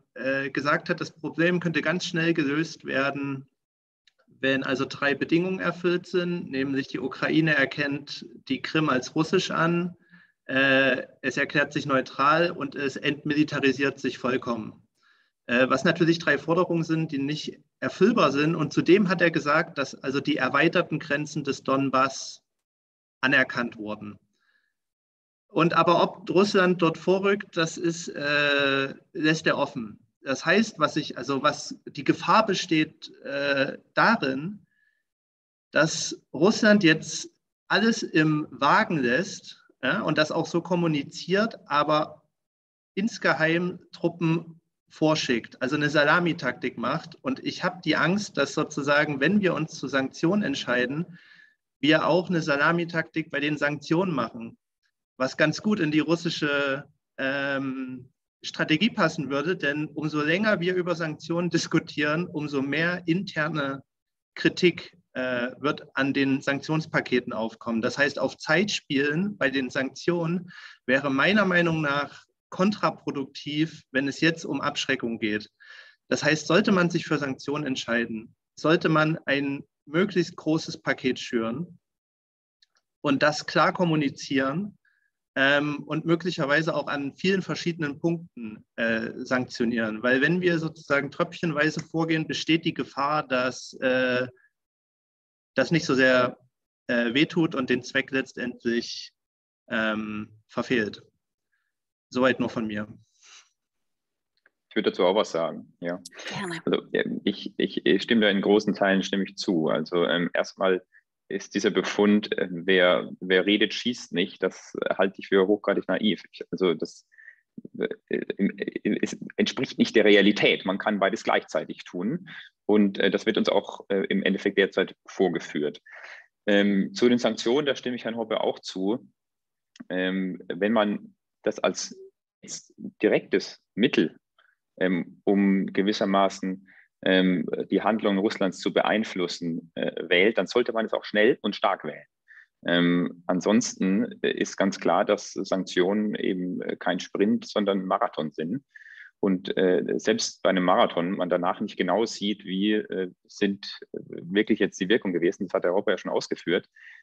Speaker 3: gesagt hat, das Problem könnte ganz schnell gelöst werden, wenn also 3 Bedingungen erfüllt sind, nämlich die Ukraine erkennt die Krim als russisch an, es erklärt sich neutral und es entmilitarisiert sich vollkommen. Was natürlich 3 Forderungen sind, die nicht erfüllbar sind. Und zudem hat er gesagt, dass also die erweiterten Grenzen des Donbass anerkannt wurden. Und aber ob Russland dort vorrückt, das ist, lässt er offen. Das heißt, was die Gefahr besteht darin, dass Russland jetzt alles im Wagen lässt, ja, und das auch so kommuniziert, aber insgeheim Truppen vorschickt, also eine Salamitaktik macht. Und ich habe die Angst, dass sozusagen, wenn wir uns zu Sanktionen entscheiden, wir auch eine Salamitaktik bei den Sanktionen machen, was ganz gut in die russische Strategie passen würde, denn umso länger wir über Sanktionen diskutieren, umso mehr interne Kritik wird an den Sanktionspaketen aufkommen. Das heißt, auf Zeit spielen bei den Sanktionen wäre meiner Meinung nach kontraproduktiv, wenn es jetzt um Abschreckung geht. Das heißt, sollte man sich für Sanktionen entscheiden, sollte man ein möglichst großes Paket schüren und das klar kommunizieren und möglicherweise auch an vielen verschiedenen Punkten sanktionieren. Weil wenn wir sozusagen tröpfchenweise vorgehen, besteht die Gefahr, dass das nicht so sehr wehtut und den Zweck letztendlich verfehlt. Soweit nur von mir.
Speaker 2: Ich würde dazu auch was sagen, ja.
Speaker 1: Gerne.
Speaker 2: Also ich stimme da in großen Teilen zu. Also erstmal ist dieser Befund, wer redet, schießt nicht, das halte ich für hochgradig naiv. Also das entspricht nicht der Realität. Man kann beides gleichzeitig tun und das wird uns auch im Endeffekt derzeit vorgeführt. Zu den Sanktionen, da stimme ich Herrn Hoppe auch zu. Wenn man das als direktes Mittel, um gewissermaßen die Handlungen Russlands zu beeinflussen, wählt, dann sollte man es auch schnell und stark wählen. Ansonsten ist ganz klar, dass Sanktionen eben kein Sprint, sondern Marathon sind. Und selbst bei einem Marathon man danach nicht genau sieht, wie sind wirklich jetzt die Wirkung gewesen. Das hat der Hoppe ja schon ausgeführt.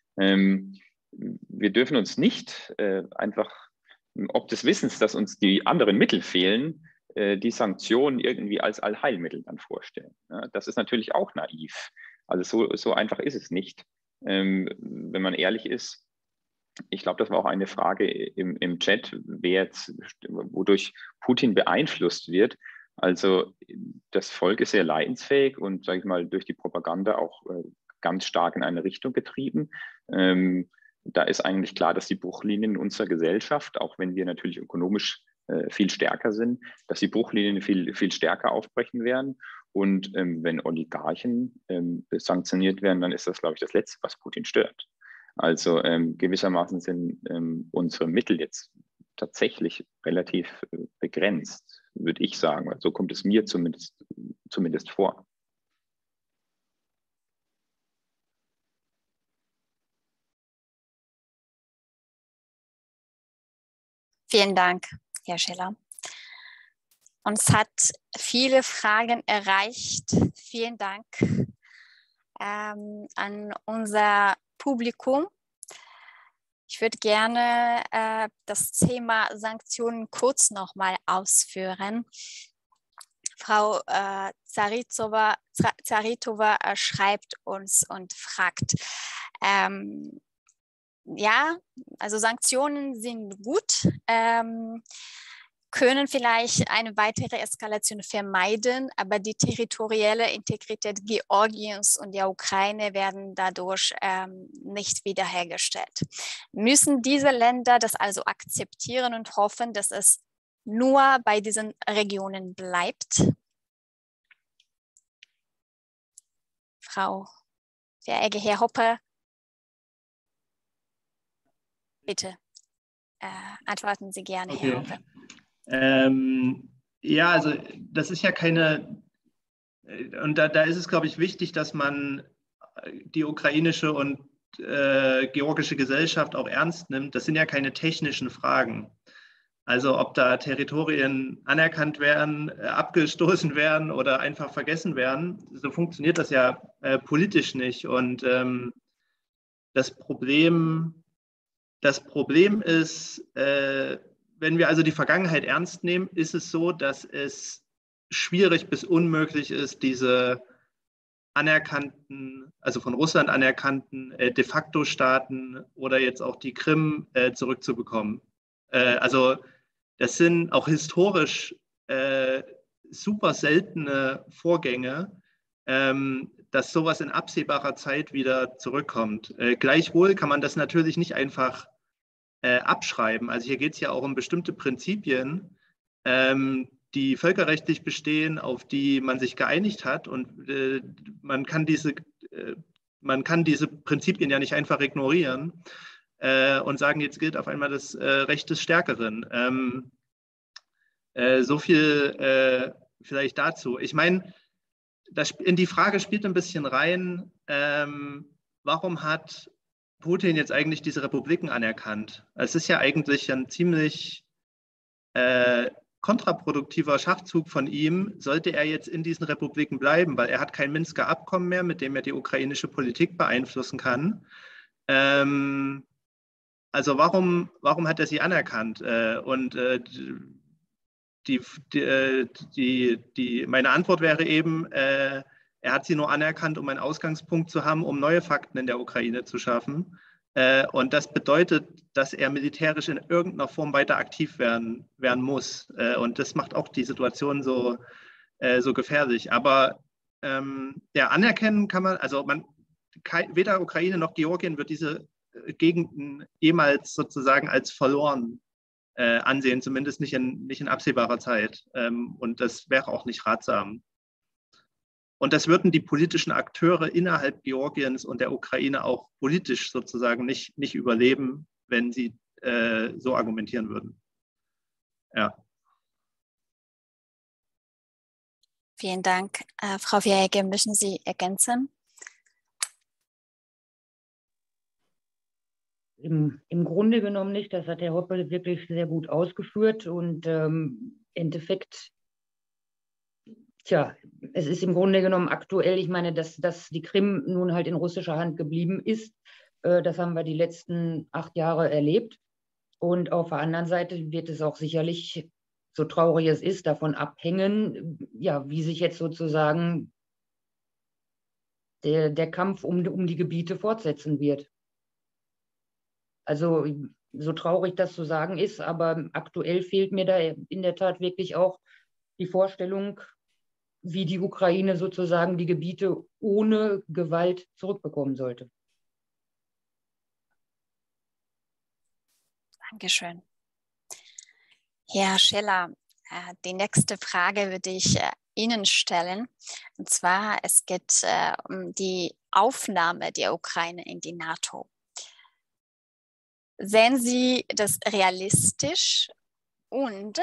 Speaker 2: Wir dürfen uns nicht einfach ob des Wissens, dass uns die anderen Mittel fehlen, die Sanktionen irgendwie als Allheilmittel dann vorstellen. Ja, das ist natürlich auch naiv. Also so einfach ist es nicht. Wenn man ehrlich ist, ich glaube, das war auch eine Frage im Chat, wodurch Putin beeinflusst wird. Also das Volk ist sehr leidensfähig und, sage ich mal, durch die Propaganda auch ganz stark in eine Richtung getrieben. Da ist eigentlich klar, dass die Bruchlinien unserer Gesellschaft, auch wenn wir natürlich ökonomisch viel stärker sind, dass die Bruchlinien viel, viel stärker aufbrechen werden. Und wenn Oligarchen sanktioniert werden, dann ist das, glaube ich, das Letzte, was Putin stört. Also gewissermaßen sind unsere Mittel jetzt tatsächlich relativ begrenzt, würde ich sagen. So kommt es mir zumindest vor.
Speaker 1: Vielen Dank, Herr Scheller. Uns hat viele Fragen erreicht. Vielen Dank an unser Publikum. Ich würde gerne das Thema Sanktionen kurz nochmal ausführen. Frau Zaritova schreibt uns und fragt, ja, also Sanktionen sind gut, können vielleicht eine weitere Eskalation vermeiden, aber die territoriale Integrität Georgiens und der Ukraine werden dadurch nicht wiederhergestellt. Müssen diese Länder das also akzeptieren und hoffen, dass es nur bei diesen Regionen bleibt? Frau Verege, Herr Hoppe, bitte antworten Sie gerne, okay. Herr Hoppe.
Speaker 3: Ja, also das ist ja keine, und da ist es, glaube ich, wichtig, dass man die ukrainische und georgische Gesellschaft auch ernst nimmt. Das sind ja keine technischen Fragen. Also ob da Territorien anerkannt werden, abgestoßen werden oder einfach vergessen werden, so funktioniert das ja politisch nicht. Und das Problem ist, wenn wir also die Vergangenheit ernst nehmen, ist es so, dass es schwierig bis unmöglich ist, diese anerkannten, also von Russland anerkannten de facto Staaten oder jetzt auch die Krim zurückzubekommen. Also das sind auch historisch super seltene Vorgänge, dass sowas in absehbarer Zeit wieder zurückkommt. Gleichwohl kann man das natürlich nicht einfach abschreiben. Also hier geht es ja auch um bestimmte Prinzipien, die völkerrechtlich bestehen, auf die man sich geeinigt hat. Und man kann diese Prinzipien ja nicht einfach ignorieren und sagen, jetzt gilt auf einmal das Recht des Stärkeren. So viel vielleicht dazu. Ich meine, in die Frage spielt ein bisschen rein, warum hat Putin jetzt eigentlich diese Republiken anerkannt? Es ist ja eigentlich ein ziemlich kontraproduktiver Schachzug von ihm, sollte er jetzt in diesen Republiken bleiben, weil er hat kein Minsker Abkommen mehr, mit dem er die ukrainische Politik beeinflussen kann. Also warum hat er sie anerkannt? Meine Antwort wäre eben, er hat sie nur anerkannt, um einen Ausgangspunkt zu haben, um neue Fakten in der Ukraine zu schaffen. Und das bedeutet, dass er militärisch in irgendeiner Form weiter aktiv werden muss. Und das macht auch die Situation so gefährlich. Aber anerkennen kann man, also weder Ukraine noch Georgien wird diese Gegenden jemals sozusagen als verloren ansehen, zumindest nicht in absehbarer Zeit. Und das wäre auch nicht ratsam. Und das würden die politischen Akteure innerhalb Georgiens und der Ukraine auch politisch sozusagen nicht überleben, wenn sie so argumentieren würden. Ja.
Speaker 1: Vielen Dank. Frau Vierge, müssen Sie ergänzen?
Speaker 4: Im Grunde genommen nicht. Das hat Herr Hoppe wirklich sehr gut ausgeführt. Und im Endeffekt, es ist im Grunde genommen aktuell, ich meine, dass die Krim nun halt in russischer Hand geblieben ist, das haben wir die letzten 8 Jahre erlebt. Und auf der anderen Seite wird es auch sicherlich, so traurig es ist, davon abhängen, wie sich jetzt sozusagen der Kampf um die Gebiete fortsetzen wird. Also so traurig das zu sagen ist, aber aktuell fehlt mir da in der Tat wirklich auch die Vorstellung, wie die Ukraine sozusagen die Gebiete ohne Gewalt zurückbekommen sollte.
Speaker 1: Dankeschön. Herr Scheller, die nächste Frage würde ich Ihnen stellen. Und zwar, es geht um die Aufnahme der Ukraine in die NATO. Sehen Sie das realistisch? Und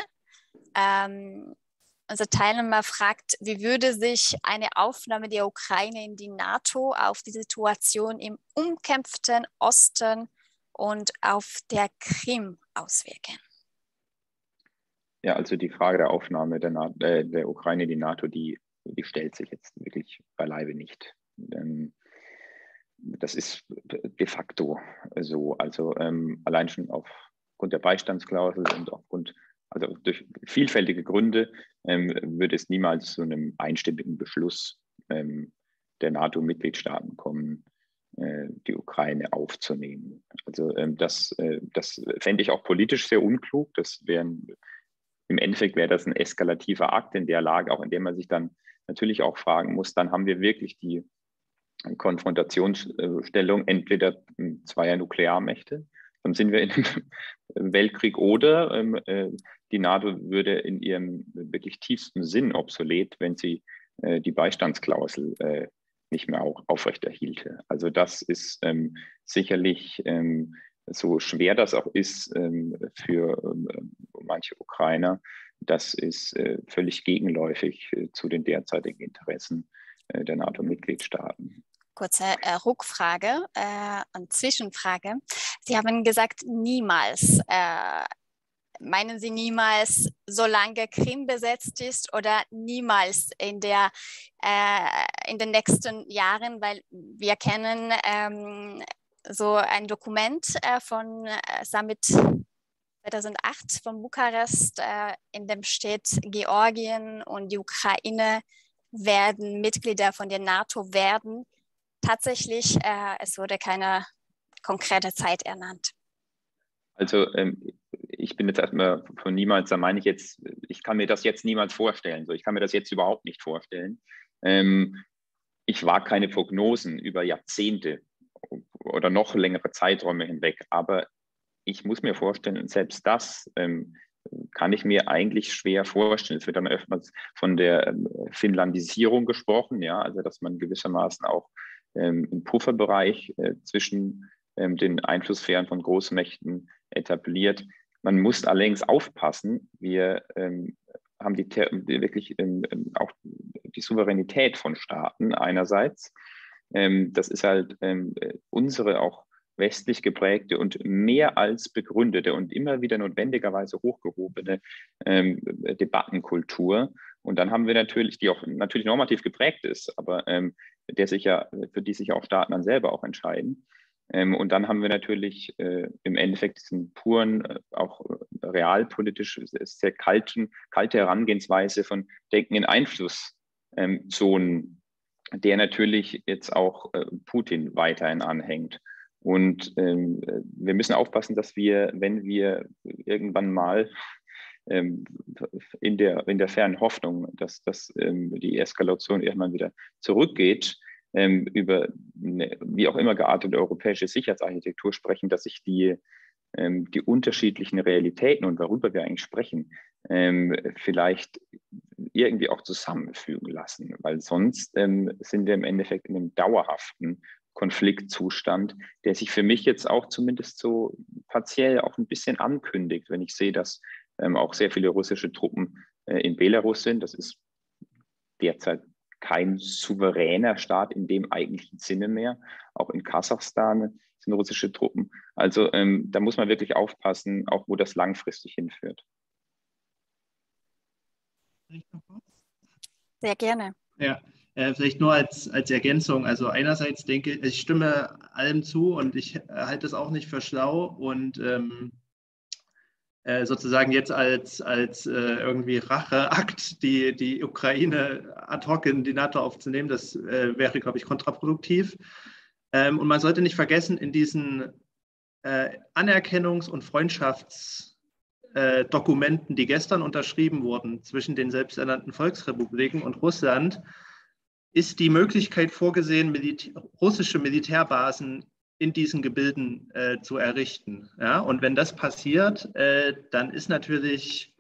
Speaker 1: unser Teilnehmer fragt, wie würde sich eine Aufnahme der Ukraine in die NATO auf die Situation im umkämpften Osten und auf der Krim auswirken?
Speaker 2: Ja, also die Frage der Aufnahme der Ukraine in die NATO, die stellt sich jetzt wirklich beileibe nicht. Das ist de facto so. Also allein schon aufgrund der Beistandsklausel und also durch vielfältige Gründe würde es niemals zu einem einstimmigen Beschluss der NATO-Mitgliedstaaten kommen, die Ukraine aufzunehmen. Also das fände ich auch politisch sehr unklug. Im Endeffekt wäre das ein eskalativer Akt in der Lage, auch in der man sich dann natürlich auch fragen muss, dann haben wir wirklich die Konfrontationsstellung entweder zweier Nuklearmächte, dann sind wir in einem Weltkrieg, oder die NATO würde in ihrem wirklich tiefsten Sinn obsolet, wenn sie die Beistandsklausel nicht mehr auch aufrechterhielte. Also das ist sicherlich, so schwer das auch ist für manche Ukrainer, das ist völlig gegenläufig zu den derzeitigen Interessen der NATO-Mitgliedstaaten.
Speaker 1: Kurze Rückfrage und Zwischenfrage. Sie haben gesagt, niemals meinen Sie niemals, solange Krim besetzt ist oder niemals in den nächsten Jahren? Weil wir kennen so ein Dokument von Summit 2008 von Bukarest, in dem steht, Georgien und die Ukraine werden Mitglieder von der NATO werden. Tatsächlich, es wurde keine konkrete Zeit ernannt.
Speaker 2: Also ich bin jetzt erstmal von niemals, da meine ich jetzt, ich kann mir das jetzt niemals vorstellen. So, ich kann mir das jetzt überhaupt nicht vorstellen. Ich wage keine Prognosen über Jahrzehnte oder noch längere Zeiträume hinweg, aber ich muss mir vorstellen, selbst das kann ich mir eigentlich schwer vorstellen. Es wird dann öfters von der Finnlandisierung gesprochen, ja, also dass man gewissermaßen auch im Pufferbereich zwischen den Einflusssphären von Großmächten etabliert. Man muss allerdings aufpassen, wir haben wirklich auch die Souveränität von Staaten einerseits. Das ist halt unsere auch westlich geprägte und mehr als begründete und immer wieder notwendigerweise hochgehobene Debattenkultur. Und dann haben wir natürlich, die auch natürlich normativ geprägt ist, aber für die sich auch Staaten dann selber auch entscheiden. Und dann haben wir natürlich im Endeffekt diesen puren, auch realpolitisch sehr kalte Herangehensweise von Denken in Einflusszonen, der natürlich jetzt auch Putin weiterhin anhängt. Und wir müssen aufpassen, dass wir, wenn wir irgendwann mal in der fernen Hoffnung, dass die Eskalation irgendwann wieder zurückgeht, über eine, wie auch immer geartete europäische Sicherheitsarchitektur sprechen, dass sich die unterschiedlichen Realitäten und worüber wir eigentlich sprechen, vielleicht irgendwie auch zusammenfügen lassen, weil sonst sind wir im Endeffekt in einem dauerhaften Konfliktzustand, der sich für mich jetzt auch zumindest so partiell auch ein bisschen ankündigt, wenn ich sehe, dass auch sehr viele russische Truppen in Belarus sind. Das ist derzeit kein souveräner Staat in dem eigentlichen Sinne mehr. Auch in Kasachstan sind russische Truppen. Also da muss man wirklich aufpassen, auch wo das langfristig hinführt.
Speaker 1: Sehr gerne.
Speaker 3: Ja, vielleicht nur als Ergänzung. Also einerseits denke ich, ich stimme allem zu und ich halte es auch nicht für schlau und sozusagen jetzt als irgendwie Racheakt die Ukraine ad hoc in die NATO aufzunehmen, das wäre, glaube ich, kontraproduktiv. Und man sollte nicht vergessen, in diesen Anerkennungs- und Freundschaftsdokumenten, die gestern unterschrieben wurden zwischen den selbsternannten Volksrepubliken und Russland, ist die Möglichkeit vorgesehen, russische Militärbasen in diesen Gebilden zu errichten. Ja? Und wenn das passiert, dann ist natürlich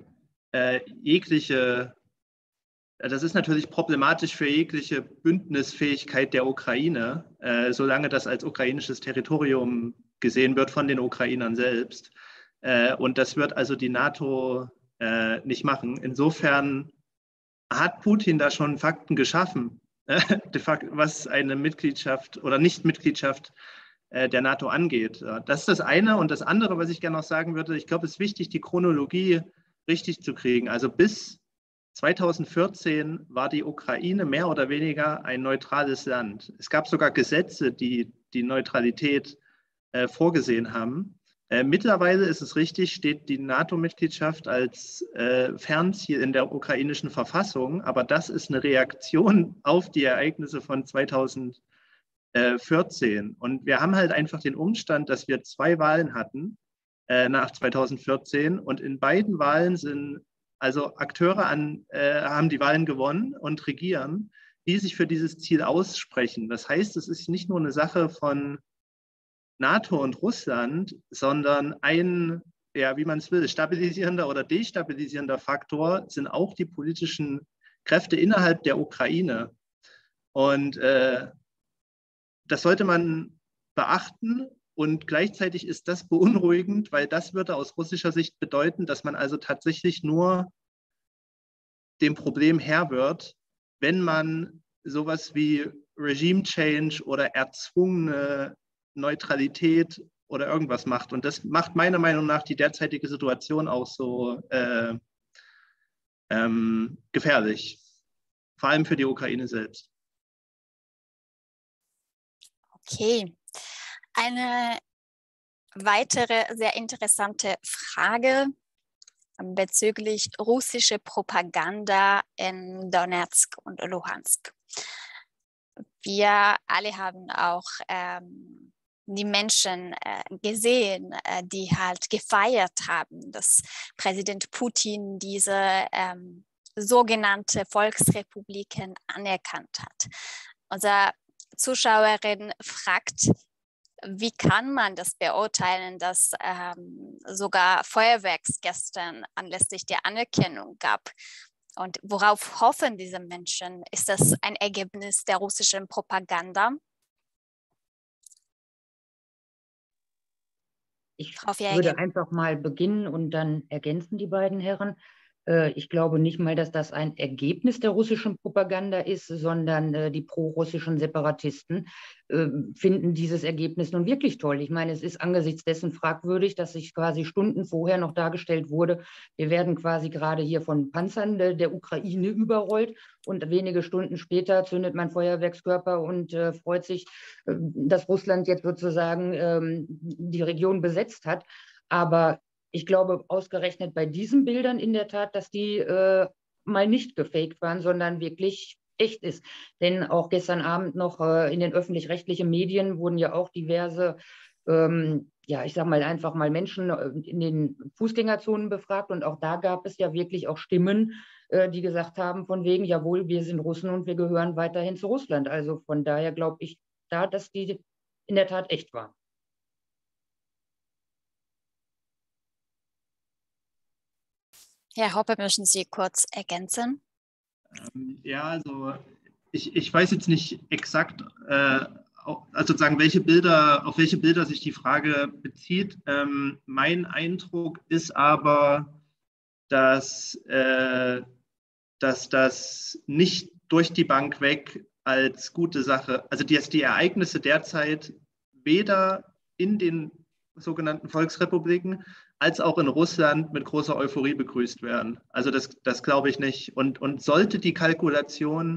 Speaker 3: das ist natürlich problematisch für jegliche Bündnisfähigkeit der Ukraine, solange das als ukrainisches Territorium gesehen wird von den Ukrainern selbst. Und das wird also die NATO nicht machen. Insofern hat Putin da schon Fakten geschaffen, de facto, was eine Mitgliedschaft oder Nichtmitgliedschaft der NATO angeht. Das ist das eine. Und das andere, was ich gerne noch sagen würde, ich glaube, es ist wichtig, die Chronologie richtig zu kriegen. Also bis 2014 war die Ukraine mehr oder weniger ein neutrales Land. Es gab sogar Gesetze, die die Neutralität vorgesehen haben. Mittlerweile ist es richtig, steht die NATO-Mitgliedschaft als Fernziel in der ukrainischen Verfassung, aber das ist eine Reaktion auf die Ereignisse von 2014. Und wir haben halt einfach den Umstand, dass wir 2 Wahlen hatten nach 2014 und in beiden Wahlen sind also Akteure haben die Wahlen gewonnen und regieren, die sich für dieses Ziel aussprechen. Das heißt, es ist nicht nur eine Sache von NATO und Russland, sondern ein, ja, wie man es will, stabilisierender oder destabilisierender Faktor sind auch die politischen Kräfte innerhalb der Ukraine. Und das sollte man beachten. Und gleichzeitig ist das beunruhigend, weil das würde aus russischer Sicht bedeuten, dass man also tatsächlich nur dem Problem Herr wird, wenn man sowas wie Regime Change oder erzwungene Neutralität oder irgendwas macht. Und das macht meiner Meinung nach die derzeitige Situation auch so gefährlich, vor allem für die Ukraine selbst.
Speaker 1: Okay. Eine weitere sehr interessante Frage bezüglich russischer Propaganda in Donetsk und Luhansk. Wir alle haben auch die Menschen gesehen, die halt gefeiert haben, dass Präsident Putin diese sogenannte Volksrepubliken anerkannt hat. Unsere Zuschauerin fragt, wie kann man das beurteilen, dass sogar Feuerwerksgestern anlässlich der Anerkennung gab? Und worauf hoffen diese Menschen? Ist das ein Ergebnis der russischen Propaganda?
Speaker 4: Ich würde einfach mal beginnen und dann ergänzen die beiden Herren. Ich glaube nicht mal, dass das ein Ergebnis der russischen Propaganda ist, sondern die pro-russischen Separatisten finden dieses Ergebnis nun wirklich toll. Ich meine, es ist angesichts dessen fragwürdig, dass sich quasi Stunden vorher noch dargestellt wurde, wir werden quasi gerade hier von Panzern der Ukraine überrollt und wenige Stunden später zündet man Feuerwerkskörper und freut sich, dass Russland jetzt sozusagen die Region besetzt hat. Aber ich glaube, ausgerechnet bei diesen Bildern in der Tat, dass die mal nicht gefaked waren, sondern wirklich echt ist. Denn auch gestern Abend noch in den öffentlich-rechtlichen Medien wurden ja auch diverse, ja, ich sag mal einfach mal Menschen in den Fußgängerzonen befragt. Und auch da gab es ja wirklich auch Stimmen, die gesagt haben, von wegen, jawohl, wir sind Russen und wir gehören weiterhin zu Russland. Also von daher glaube ich da, dass die in der Tat echt waren.
Speaker 1: Herr Hoppe, möchten Sie kurz ergänzen?
Speaker 3: Ja, also ich weiß jetzt nicht exakt, also sozusagen, auf welche Bilder sich die Frage bezieht. Mein Eindruck ist aber, dass das nicht durch die Bank weg als gute Sache, also dass die Ereignisse derzeit weder in den sogenannten Volksrepubliken als auch in Russland mit großer Euphorie begrüßt werden. Also das glaube ich nicht. Und sollte die Kalkulation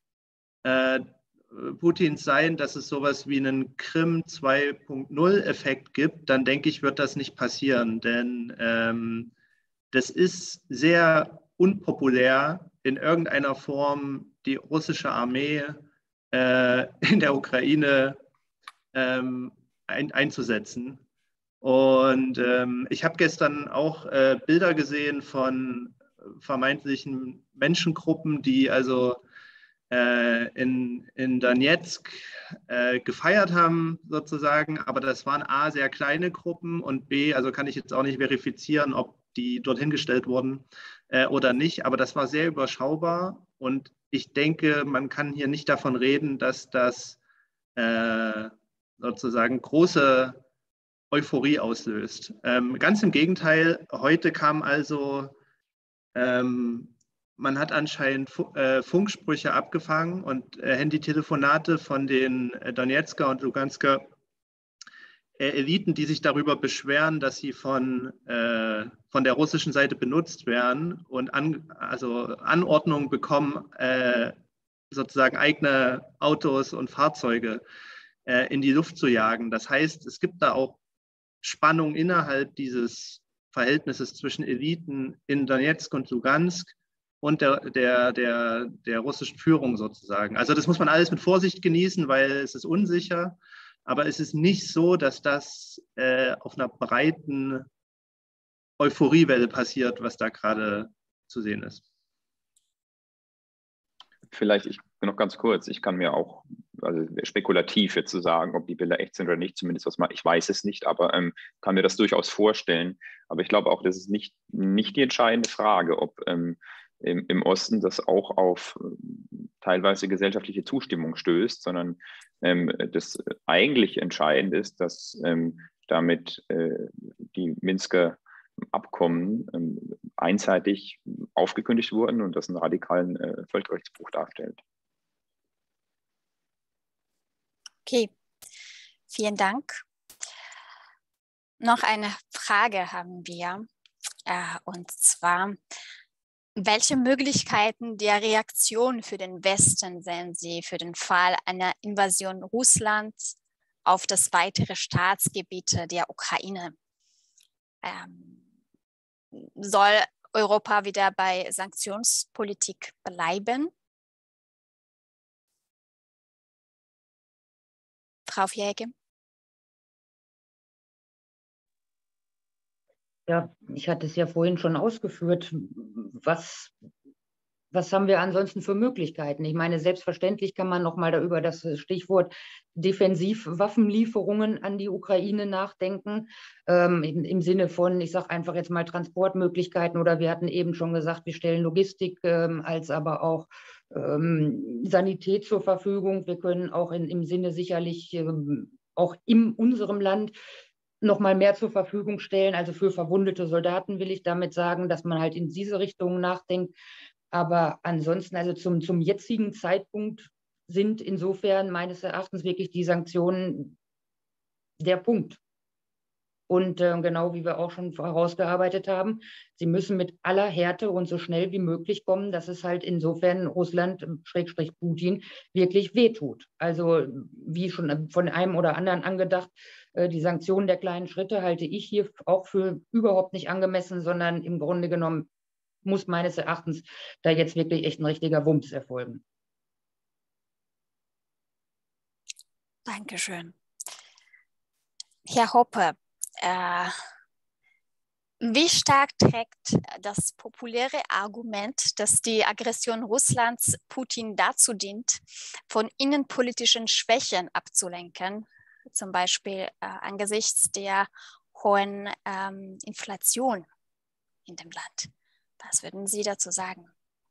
Speaker 3: Putins sein, dass es sowas wie einen Krim 2.0-Effekt gibt, dann denke ich, wird das nicht passieren. Denn das ist sehr unpopulär, in irgendeiner Form die russische Armee in der Ukraine einzusetzen. Und ich habe gestern auch Bilder gesehen von vermeintlichen Menschengruppen, die also in Donetsk gefeiert haben sozusagen, aber das waren A, sehr kleine Gruppen und B, also kann ich jetzt auch nicht verifizieren, ob die dorthin gestellt wurden oder nicht, aber das war sehr überschaubar und ich denke, man kann hier nicht davon reden, dass das sozusagen große Euphorie auslöst. Ganz im Gegenteil, heute kam also, man hat anscheinend Funksprüche abgefangen und Handytelefonate von den Donetsker und Lugansker Eliten, die sich darüber beschweren, dass sie von der russischen Seite benutzt werden und also Anordnungen bekommen, sozusagen eigene Autos und Fahrzeuge in die Luft zu jagen. Das heißt, es gibt da auch Spannung innerhalb dieses Verhältnisses zwischen Eliten in Donetsk und Lugansk und der russischen Führung sozusagen. Also das muss man alles mit Vorsicht genießen, weil es ist unsicher, aber es ist nicht so, dass das auf einer breiten Euphoriewelle passiert, was da gerade zu sehen ist.
Speaker 2: Vielleicht noch ganz kurz, ich kann mir auch, also spekulativ jetzt zu sagen, ob die Bilder echt sind oder nicht, zumindest ich weiß es nicht, aber kann mir das durchaus vorstellen. Aber ich glaube auch, das ist nicht die entscheidende Frage, ob im Osten das auch auf teilweise gesellschaftliche Zustimmung stößt, sondern das eigentlich entscheidend ist, dass damit die Minsker Abkommen einseitig aufgekündigt wurden und das einen radikalen Völkerrechtsbruch darstellt.
Speaker 1: Okay, vielen Dank. Noch eine Frage haben wir, und zwar, welche Möglichkeiten der Reaktion für den Westen sehen Sie für den Fall einer Invasion Russlands auf das weitere Staatsgebiet der Ukraine? Soll Europa wieder bei Sanktionspolitik bleiben? Frau Fjäge?
Speaker 4: Ja, ich hatte es ja vorhin schon ausgeführt. Was haben wir ansonsten für Möglichkeiten? Ich meine, selbstverständlich kann man noch mal da über das Stichwort Defensivwaffenlieferungen an die Ukraine nachdenken, im Sinne von, ich sage einfach jetzt mal Transportmöglichkeiten, oder wir hatten eben schon gesagt, wir stellen Logistik als aber auch Sanität zur Verfügung. Wir können auch im Sinne sicherlich auch in unserem Land noch mal mehr zur Verfügung stellen. Also für verwundete Soldaten will ich damit sagen, dass man halt in diese Richtung nachdenkt. Aber ansonsten, also zum jetzigen Zeitpunkt sind insofern meines Erachtens wirklich die Sanktionen der Punkt. Und genau wie wir auch schon herausgearbeitet haben, sie müssen mit aller Härte und so schnell wie möglich kommen, dass es halt insofern Russland, Schrägstrich Putin, wirklich wehtut. Also wie schon von einem oder anderen angedacht, die Sanktionen der kleinen Schritte halte ich hier auch für überhaupt nicht angemessen, sondern im Grunde genommen muss meines Erachtens da jetzt wirklich echt ein richtiger Wumms erfolgen.
Speaker 1: Dankeschön. Herr Hoppe, wie stark trägt das populäre Argument, dass die Aggression Russlands Putin dazu dient, von innenpolitischen Schwächen abzulenken, zum Beispiel angesichts der hohen Inflation in dem Land? Was würden Sie dazu sagen?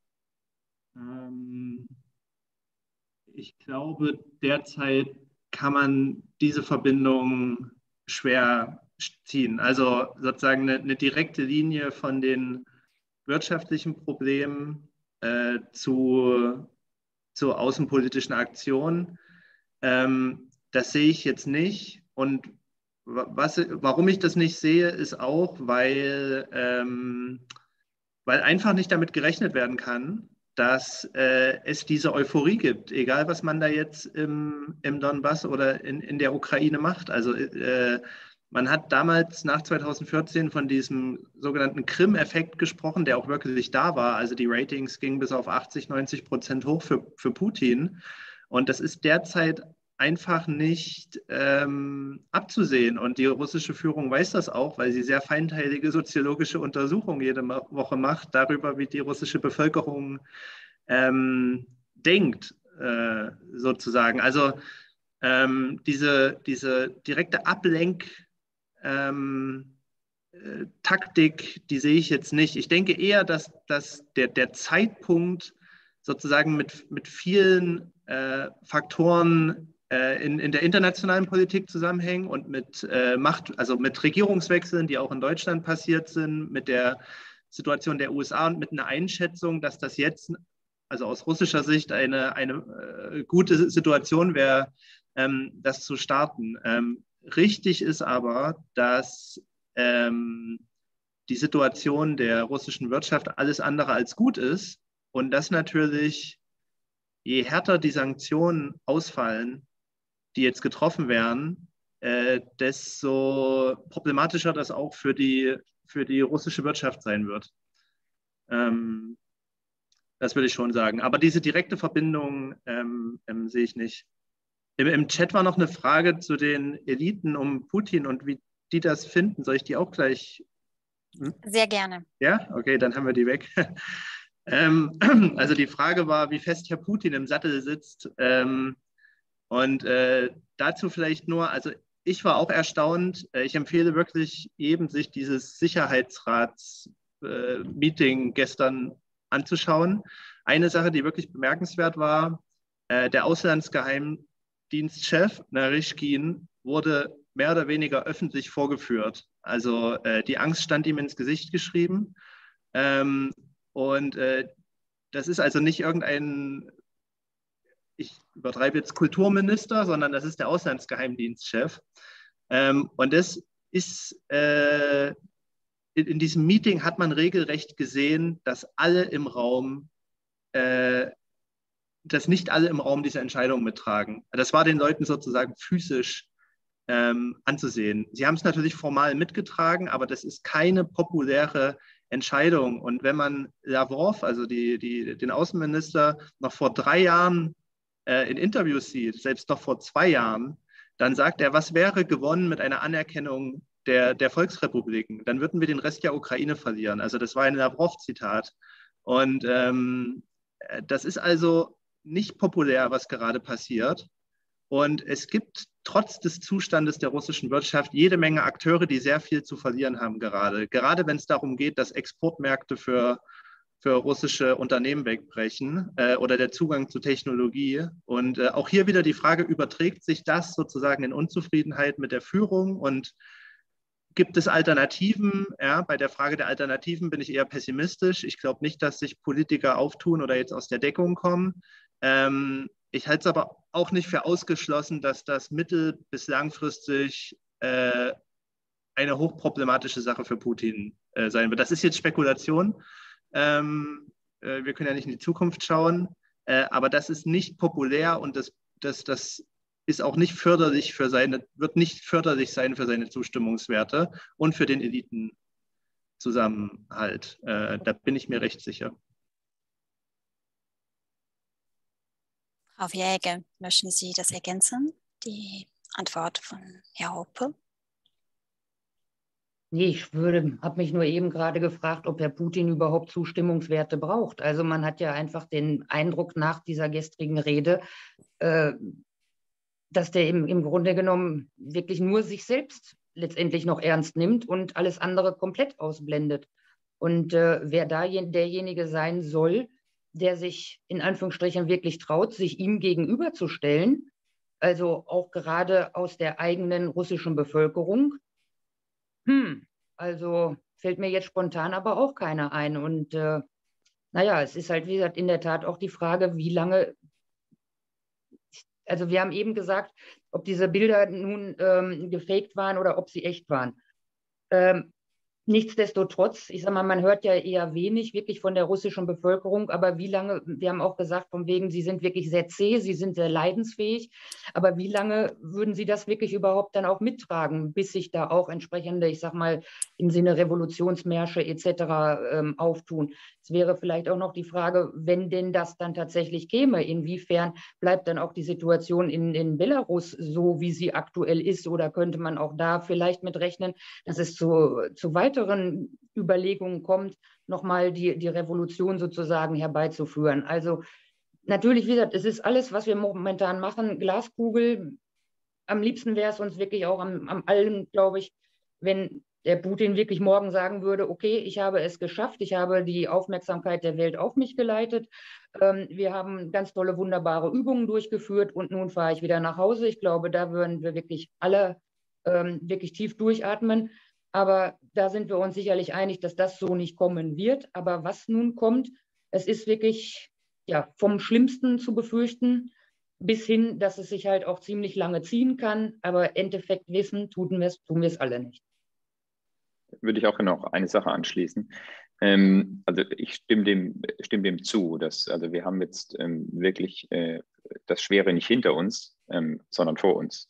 Speaker 3: Ich glaube, derzeit kann man diese Verbindung schwer ziehen. Also sozusagen eine direkte Linie von den wirtschaftlichen Problemen zu außenpolitischen Aktionen. Das sehe ich jetzt nicht. Und warum ich das nicht sehe, ist auch, weil einfach nicht damit gerechnet werden kann, dass es diese Euphorie gibt, egal was man da jetzt im Donbass oder in der Ukraine macht. Also man hat damals nach 2014 von diesem sogenannten Krim-Effekt gesprochen, der auch wirklich da war. Also die Ratings gingen bis auf 80-90% hoch für Putin. Und das ist derzeit einfach nicht abzusehen. Und die russische Führung weiß das auch, weil sie sehr feinteilige soziologische Untersuchungen jede Woche macht darüber, wie die russische Bevölkerung denkt, sozusagen. Also diese direkte Taktik, die sehe ich jetzt nicht. Ich denke eher, dass der Zeitpunkt sozusagen mit vielen Faktoren in der internationalen Politik zusammenhängen und mit mit Regierungswechseln, die auch in Deutschland passiert sind, mit der Situation der USA und mit einer Einschätzung, dass das jetzt, also aus russischer Sicht, eine gute Situation wäre, das zu starten. Richtig ist aber, dass die Situation der russischen Wirtschaft alles andere als gut ist und dass natürlich, je härter die Sanktionen ausfallen, die jetzt getroffen werden, desto problematischer das auch für die russische Wirtschaft sein wird. Das würde ich schon sagen. Aber diese direkte Verbindung sehe ich nicht. Im Chat war noch eine Frage zu den Eliten um Putin und wie die das finden. Soll ich die auch gleich?
Speaker 1: Sehr gerne.
Speaker 3: Ja, okay, dann haben wir die weg. Also die Frage war, wie fest Herr Putin im Sattel sitzt. Und dazu vielleicht nur, also ich war auch erstaunt. Ich empfehle wirklich jedem, sich dieses Sicherheitsrats-Meeting gestern anzuschauen. Eine Sache, die wirklich bemerkenswert war, der Auslandsgeheimdienstchef Naryshkin wurde mehr oder weniger öffentlich vorgeführt. Also die Angst stand ihm ins Gesicht geschrieben. Und das ist also nicht irgendein, ich übertreibe jetzt, Kulturminister, sondern das ist der Auslandsgeheimdienstchef. Und das ist, in diesem Meeting hat man regelrecht gesehen, dass nicht alle im Raum diese Entscheidung mittragen. Das war den Leuten sozusagen physisch anzusehen. Sie haben es natürlich formal mitgetragen, aber das ist keine populäre Entscheidung. Und wenn man Lavrov, also den Außenminister, noch vor 3 Jahren in Interviews sieht, selbst noch vor 2 Jahren, dann sagt er, was wäre gewonnen mit einer Anerkennung der Volksrepubliken? Dann würden wir den Rest der Ukraine verlieren. Also das war ein Lavrov-Zitat. Und das ist also nicht populär, was gerade passiert. Und es gibt trotz des Zustandes der russischen Wirtschaft jede Menge Akteure, die sehr viel zu verlieren haben gerade. Gerade wenn es darum geht, dass Exportmärkte für russische Unternehmen wegbrechen oder der Zugang zu Technologie. Und auch hier wieder die Frage, überträgt sich das sozusagen in Unzufriedenheit mit der Führung und gibt es Alternativen? Ja, bei der Frage der Alternativen bin ich eher pessimistisch. Ich glaube nicht, dass sich Politiker auftun oder jetzt aus der Deckung kommen. Ich halte es aber auch nicht für ausgeschlossen, dass das mittel- bis langfristig eine hochproblematische Sache für Putin sein wird. Das ist jetzt Spekulation. Wir können ja nicht in die Zukunft schauen, aber das ist nicht populär und das ist auch nicht förderlich wird nicht förderlich sein für seine Zustimmungswerte und für den Elitenzusammenhalt. Da bin ich mir recht sicher.
Speaker 1: Frau Jäger, möchten Sie das ergänzen, die Antwort von Herrn Hoppe?
Speaker 4: Nee, ich habe mich nur eben gerade gefragt, ob Herr Putin überhaupt Zustimmungswerte braucht. Also man hat ja einfach den Eindruck nach dieser gestrigen Rede, dass der im Grunde genommen wirklich nur sich selbst letztendlich noch ernst nimmt und alles andere komplett ausblendet. Und wer da derjenige sein soll, der sich in Anführungsstrichen wirklich traut, sich ihm gegenüberzustellen, also auch gerade aus der eigenen russischen Bevölkerung, also fällt mir jetzt spontan aber auch keiner ein. Und naja, es ist halt, wie gesagt, in der Tat auch die Frage, wie lange, also wir haben eben gesagt, ob diese Bilder nun gefaked waren oder ob sie echt waren. Nichtsdestotrotz, ich sage mal, man hört ja eher wenig wirklich von der russischen Bevölkerung, aber wie lange, wir haben auch gesagt, von wegen, sie sind wirklich sehr zäh, sie sind sehr leidensfähig, aber wie lange würden sie das wirklich überhaupt dann auch mittragen, bis sich da auch entsprechende, ich sage mal, im Sinne Revolutionsmärsche etc. Auftun? Es wäre vielleicht auch noch die Frage, wenn denn das dann tatsächlich käme, inwiefern bleibt dann auch die Situation in Belarus so, wie sie aktuell ist, oder könnte man auch da vielleicht mit rechnen, dass es zu weiteren Überlegungen kommt, nochmal die Revolution sozusagen herbeizuführen. Also natürlich, wie gesagt, es ist alles, was wir momentan machen, Glaskugel. Am liebsten wäre es uns wirklich auch am allen, glaube ich, wenn der Putin wirklich morgen sagen würde, okay, ich habe es geschafft, ich habe die Aufmerksamkeit der Welt auf mich geleitet, wir haben ganz tolle, wunderbare Übungen durchgeführt und nun fahre ich wieder nach Hause. Ich glaube, da würden wir wirklich alle wirklich tief durchatmen. Aber da sind wir uns sicherlich einig, dass das so nicht kommen wird. Aber was nun kommt, es ist wirklich ja, vom Schlimmsten zu befürchten, bis hin, dass es sich halt auch ziemlich lange ziehen kann. Aber im Endeffekt wissen, tun wir es alle nicht.
Speaker 2: Würde ich auch noch eine Sache anschließen. Also ich stimme dem zu, dass also wir haben jetzt wirklich das Schwere nicht hinter uns, sondern vor uns.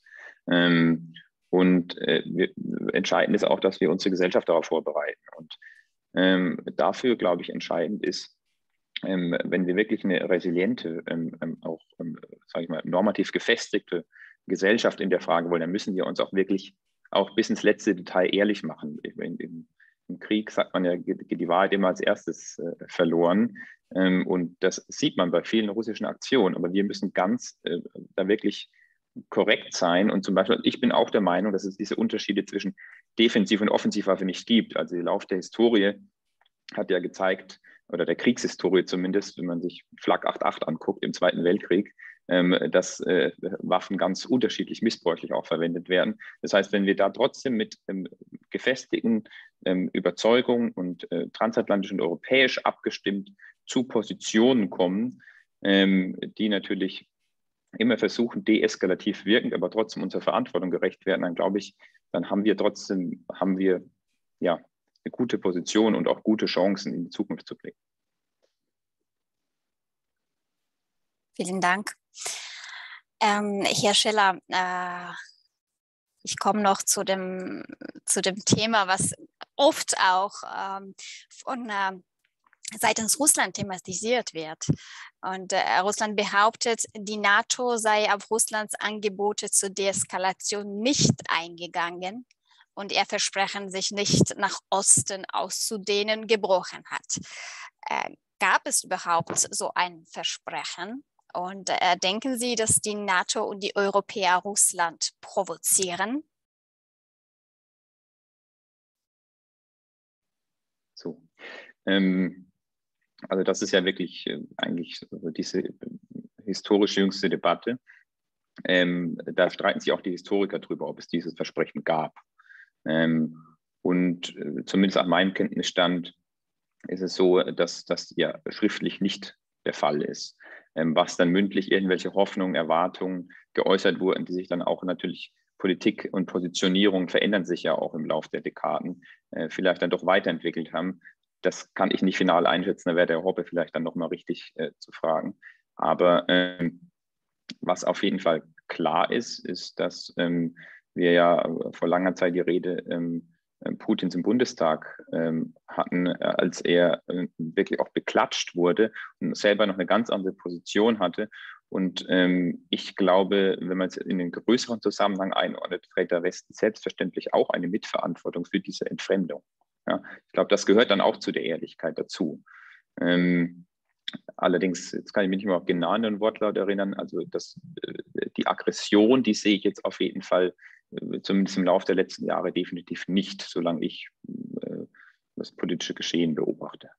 Speaker 2: Und entscheidend ist auch, dass wir unsere Gesellschaft darauf vorbereiten. Und dafür, glaube ich, entscheidend ist, wenn wir wirklich eine resiliente, auch, sage ich mal, normativ gefestigte Gesellschaft in der Frage wollen, dann müssen wir uns auch wirklich auch bis ins letzte Detail ehrlich machen. Im Krieg sagt man ja, geht die Wahrheit immer als erstes verloren. Und das sieht man bei vielen russischen Aktionen. Aber wir müssen da wirklich korrekt sein. Und zum Beispiel, ich bin auch der Meinung, dass es diese Unterschiede zwischen Defensiv- und Offensivwaffe nicht gibt. Also der Lauf der Historie hat ja gezeigt, oder der Kriegshistorie zumindest, wenn man sich Flak 88 anguckt im Zweiten Weltkrieg, dass Waffen ganz unterschiedlich missbräuchlich auch verwendet werden. Das heißt, wenn wir da trotzdem mit gefestigten Überzeugungen und transatlantisch und europäisch abgestimmt zu Positionen kommen, die natürlich immer versuchen, deeskalativ wirkend, aber trotzdem unserer Verantwortung gerecht werden, dann glaube ich, dann haben wir ja eine gute Position und auch gute Chancen, in die Zukunft zu blicken.
Speaker 1: Vielen Dank. Herr Schiller, ich komme noch zu dem Thema, was oft auch von seitens Russland thematisiert wird. Und Russland behauptet, die NATO sei auf Russlands Angebote zur Deeskalation nicht eingegangen und ihr Versprechen, sich nicht nach Osten auszudehnen, gebrochen hat. Gab es überhaupt so ein Versprechen? Und denken Sie, dass die NATO und die Europäer Russland provozieren?
Speaker 2: So. Also das ist ja wirklich eigentlich diese historisch jüngste Debatte. Da streiten sich auch die Historiker drüber, ob es dieses Versprechen gab. Und zumindest nach meinem Kenntnisstand ist es so, dass das ja schriftlich nicht der Fall ist. Was dann mündlich irgendwelche Hoffnungen, Erwartungen geäußert wurden, die sich dann auch natürlich Politik und Positionierung verändern sich ja auch im Laufe der Dekaden, vielleicht dann doch weiterentwickelt haben. Das kann ich nicht final einschätzen, da wäre der Hoppe vielleicht dann nochmal richtig zu fragen. Aber was auf jeden Fall klar ist, dass wir ja vor langer Zeit die Rede Putins im Bundestag hatten, als er wirklich auch beklatscht wurde und selber noch eine ganz andere Position hatte. Und ich glaube, wenn man es in den größeren Zusammenhang einordnet, trägt der Westen selbstverständlich auch eine Mitverantwortung für diese Entfremdung. Ja, ich glaube, das gehört dann auch zu der Ehrlichkeit dazu. Allerdings, jetzt kann ich mich nicht mehr auf genau an den Wortlaut erinnern, also die Aggression, die sehe ich jetzt auf jeden Fall, zumindest im Laufe der letzten Jahre, definitiv nicht, solange ich das politische Geschehen beobachte.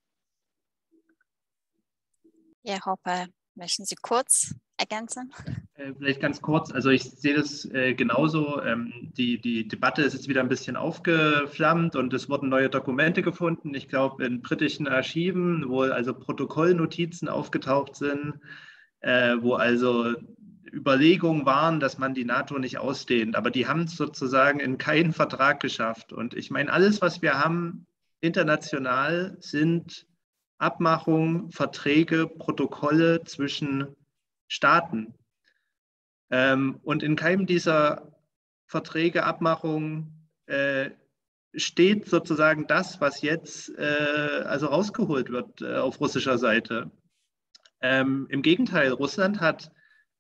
Speaker 1: Herr Hoppe, möchten Sie kurz ergänzen?
Speaker 3: Vielleicht ganz kurz, also ich sehe das genauso. Die Debatte ist jetzt wieder ein bisschen aufgeflammt und es wurden neue Dokumente gefunden. Ich glaube, in britischen Archiven, wo also Protokollnotizen aufgetaucht sind, wo also Überlegungen waren, dass man die NATO nicht ausdehnt. Aber die haben es sozusagen in keinen Vertrag geschafft. Und ich meine, alles, was wir haben international, sind Abmachungen, Verträge, Protokolle zwischen Staaten. Und in keinem dieser Verträge, Abmachungen steht sozusagen das, was jetzt also rausgeholt wird auf russischer Seite. Im Gegenteil, Russland hat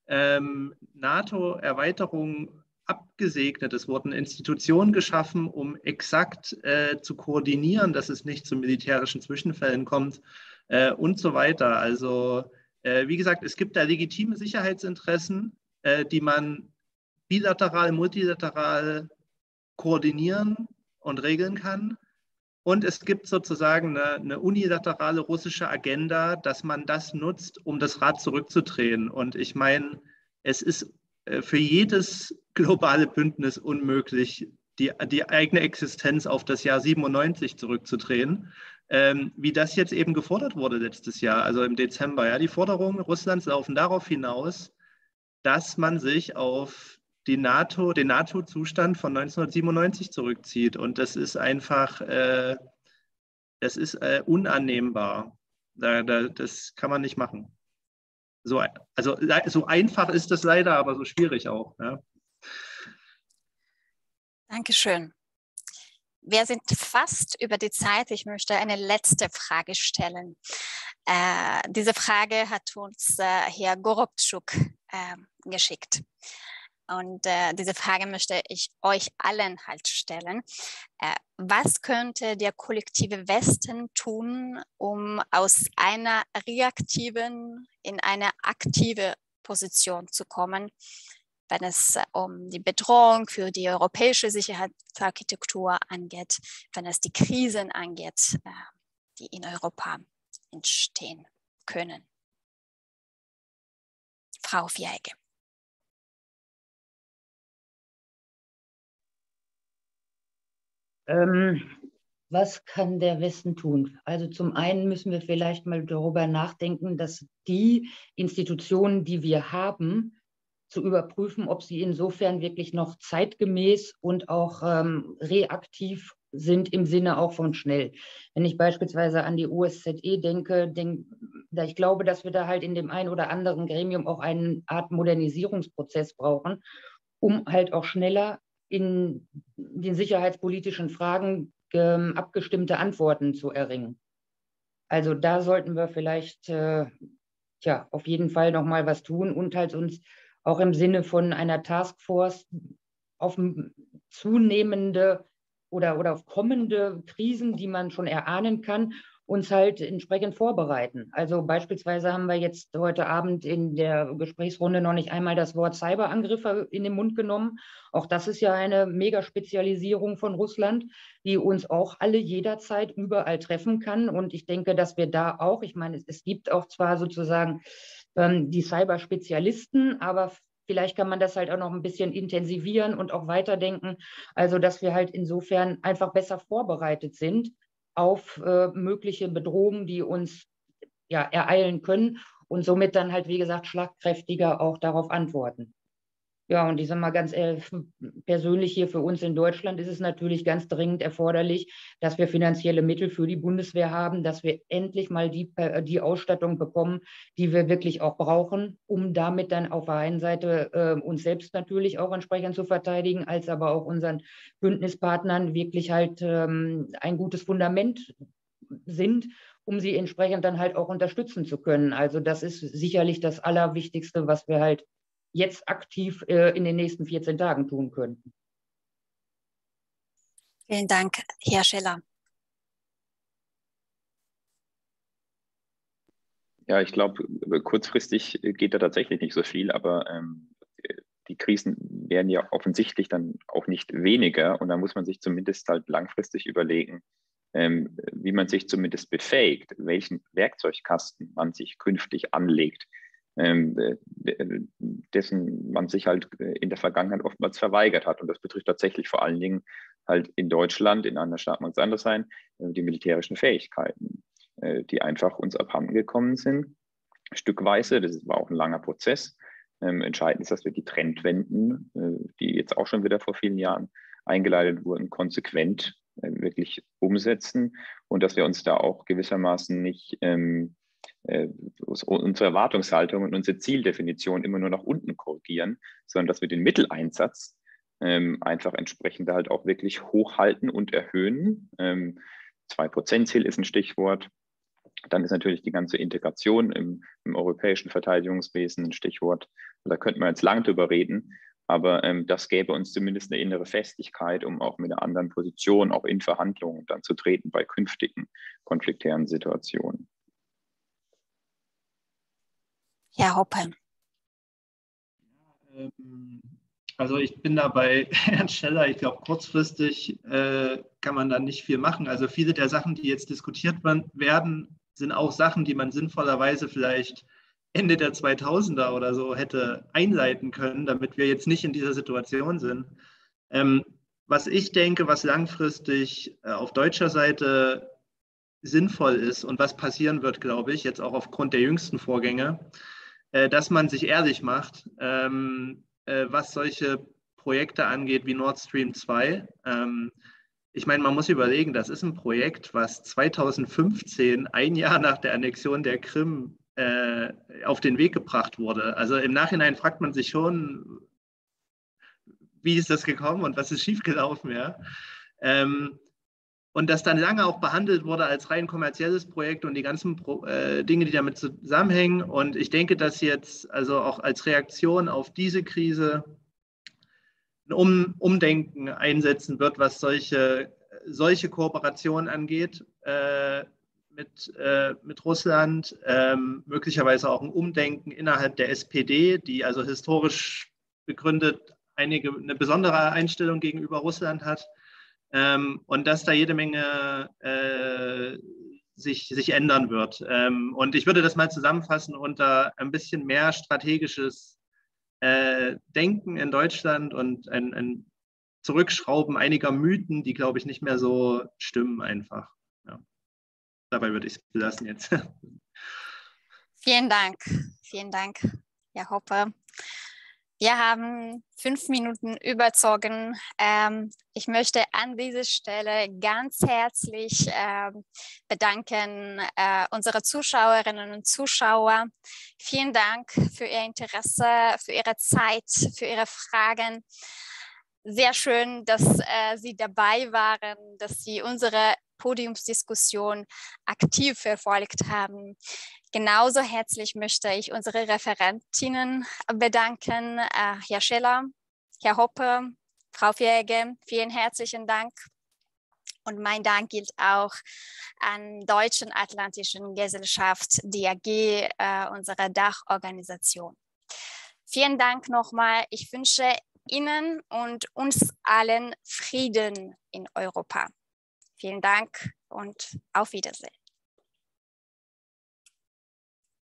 Speaker 3: NATO-Erweiterung abgesegnet. Es wurden Institutionen geschaffen, um exakt zu koordinieren, dass es nicht zu militärischen Zwischenfällen kommt und so weiter. Also wie gesagt, es gibt da legitime Sicherheitsinteressen, die man bilateral, multilateral koordinieren und regeln kann. Und es gibt sozusagen eine unilaterale russische Agenda, dass man das nutzt, um das Rad zurückzudrehen. Und ich meine, es ist für jedes globale Bündnis unmöglich, die eigene Existenz auf das Jahr 97 zurückzudrehen, wie das jetzt eben gefordert wurde letztes Jahr, also im Dezember. Ja, die Forderungen Russlands laufen darauf hinaus, dass man sich auf den NATO-Zustand von 1997 zurückzieht. Und das ist einfach, unannehmbar. Das kann man nicht machen. So einfach ist das leider, aber so schwierig auch. Ja.
Speaker 1: Dankeschön. Wir sind fast über die Zeit. Ich möchte eine letzte Frage stellen. Diese Frage hat uns Herr Gorobtschuk geschickt. Und diese Frage möchte ich euch allen halt stellen. Was könnte der kollektive Westen tun, um aus einer reaktiven in eine aktive Position zu kommen, wenn es um die Bedrohung für die europäische Sicherheitsarchitektur angeht, wenn es die Krisen angeht, die in Europa entstehen können? Frau Vieregge.
Speaker 4: was kann der Westen tun? Also zum einen müssen wir vielleicht mal darüber nachdenken, dass die Institutionen, die wir haben, zu überprüfen, ob sie insofern wirklich noch zeitgemäß und auch reaktiv sind im Sinne auch von schnell. Wenn ich beispielsweise an die OSZE denke, ich glaube, dass wir da halt in dem einen oder anderen Gremium auch eine Art Modernisierungsprozess brauchen, um halt auch schneller in den sicherheitspolitischen Fragen abgestimmte Antworten zu erringen. Also da sollten wir vielleicht auf jeden Fall noch mal was tun und halt uns auch im Sinne von einer Taskforce auf zunehmende oder auf kommende Krisen, die man schon erahnen kann, uns halt entsprechend vorbereiten. Also beispielsweise haben wir jetzt heute Abend in der Gesprächsrunde noch nicht einmal das Wort Cyberangriffe in den Mund genommen. Auch das ist ja eine Mega-Spezialisierung von Russland, die uns auch alle jederzeit überall treffen kann. Und ich denke, dass wir da auch, ich meine, es gibt auch zwar sozusagen die Cyberspezialisten, aber vielleicht kann man das halt auch noch ein bisschen intensivieren und auch weiterdenken. Also, dass wir halt insofern einfach besser vorbereitet sind auf mögliche Bedrohungen, die uns ereilen können und somit dann halt, wie gesagt, schlagkräftiger auch darauf antworten. Ja, und ich sage mal ganz persönlich hier für uns in Deutschland ist es natürlich ganz dringend erforderlich, dass wir finanzielle Mittel für die Bundeswehr haben, dass wir endlich mal die Ausstattung bekommen, die wir wirklich auch brauchen, um damit dann auf der einen Seite uns selbst natürlich auch entsprechend zu verteidigen, als aber auch unseren Bündnispartnern wirklich halt ein gutes Fundament sind, um sie entsprechend dann halt auch unterstützen zu können. Also das ist sicherlich das Allerwichtigste, was wir halt jetzt aktiv in den nächsten 14 Tagen tun könnten.
Speaker 1: Vielen Dank, Herr Scheller.
Speaker 2: Ja, ich glaube, kurzfristig geht da tatsächlich nicht so viel, aber die Krisen werden ja offensichtlich dann auch nicht weniger. Und da muss man sich zumindest halt langfristig überlegen, wie man sich zumindest befähigt, welchen Werkzeugkasten man sich künftig anlegt, dessen man sich halt in der Vergangenheit oftmals verweigert hat. Und das betrifft tatsächlich vor allen Dingen halt in Deutschland, in anderen Staaten mag es anders sein, die militärischen Fähigkeiten, die einfach uns abhanden gekommen sind, stückweise. Das war auch ein langer Prozess. Entscheidend ist, dass wir die Trendwenden, die jetzt auch schon wieder vor vielen Jahren eingeleitet wurden, konsequent wirklich umsetzen und dass wir uns da auch gewissermaßen nicht unsere Erwartungshaltung und unsere Zieldefinition immer nur nach unten korrigieren, sondern dass wir den Mitteleinsatz einfach entsprechend halt auch wirklich hochhalten und erhöhen. 2%-Ziel ist ein Stichwort. Dann ist natürlich die ganze Integration im europäischen Verteidigungswesen ein Stichwort. Da könnte man jetzt lang drüber reden, aber das gäbe uns zumindest eine innere Festigkeit, um auch mit einer anderen Position auch in Verhandlungen dann zu treten bei künftigen konfliktären Situationen.
Speaker 1: Herr Hoppe.
Speaker 3: Also ich bin da bei Herrn Scheller. Ich glaube, kurzfristig kann man da nicht viel machen. Also viele der Sachen, die jetzt diskutiert werden, sind auch Sachen, die man sinnvollerweise vielleicht Ende der 2000er oder so hätte einleiten können, damit wir jetzt nicht in dieser Situation sind. Was ich denke, was langfristig auf deutscher Seite sinnvoll ist und was passieren wird, glaube ich, jetzt auch aufgrund der jüngsten Vorgänge, dass man sich ehrlich macht, was solche Projekte angeht wie Nord Stream 2. Ich meine, man muss überlegen, das ist ein Projekt, was 2015, ein Jahr nach der Annexion der Krim, auf den Weg gebracht wurde. Also im Nachhinein fragt man sich schon, wie ist das gekommen und was ist schiefgelaufen, ja? Und das dann lange auch behandelt wurde als rein kommerzielles Projekt und die ganzen Dinge, die damit zusammenhängen. Und ich denke, dass jetzt also auch als Reaktion auf diese Krise ein Umdenken einsetzen wird, was solche Kooperationen angeht mit Russland, möglicherweise auch ein Umdenken innerhalb der SPD, die also historisch begründet eine besondere Einstellung gegenüber Russland hat. Und dass da jede Menge sich ändern wird. Und ich würde das mal zusammenfassen unter ein bisschen mehr strategisches Denken in Deutschland und ein Zurückschrauben einiger Mythen, die, glaube ich, nicht mehr so stimmen einfach. Ja. Dabei würde ich es belassen jetzt.
Speaker 1: Vielen Dank, Herr Hoppe. Wir haben 5 Minuten überzogen. Ich möchte an dieser Stelle ganz herzlich bedanken unsere Zuschauerinnen und Zuschauer. Vielen Dank für Ihr Interesse, für Ihre Zeit, für Ihre Fragen. Sehr schön, dass Sie dabei waren, dass Sie unsere Podiumsdiskussion aktiv verfolgt haben. Genauso herzlich möchte ich unsere Referentinnen bedanken, Herr Schiller, Herr Hoppe, Frau Fjäge, vielen herzlichen Dank. Und mein Dank gilt auch an Deutschen Atlantischen Gesellschaft, DAG, unsere Dachorganisation. Vielen Dank nochmal. Ich wünsche Ihnen und uns allen Frieden in Europa. Vielen Dank und auf Wiedersehen.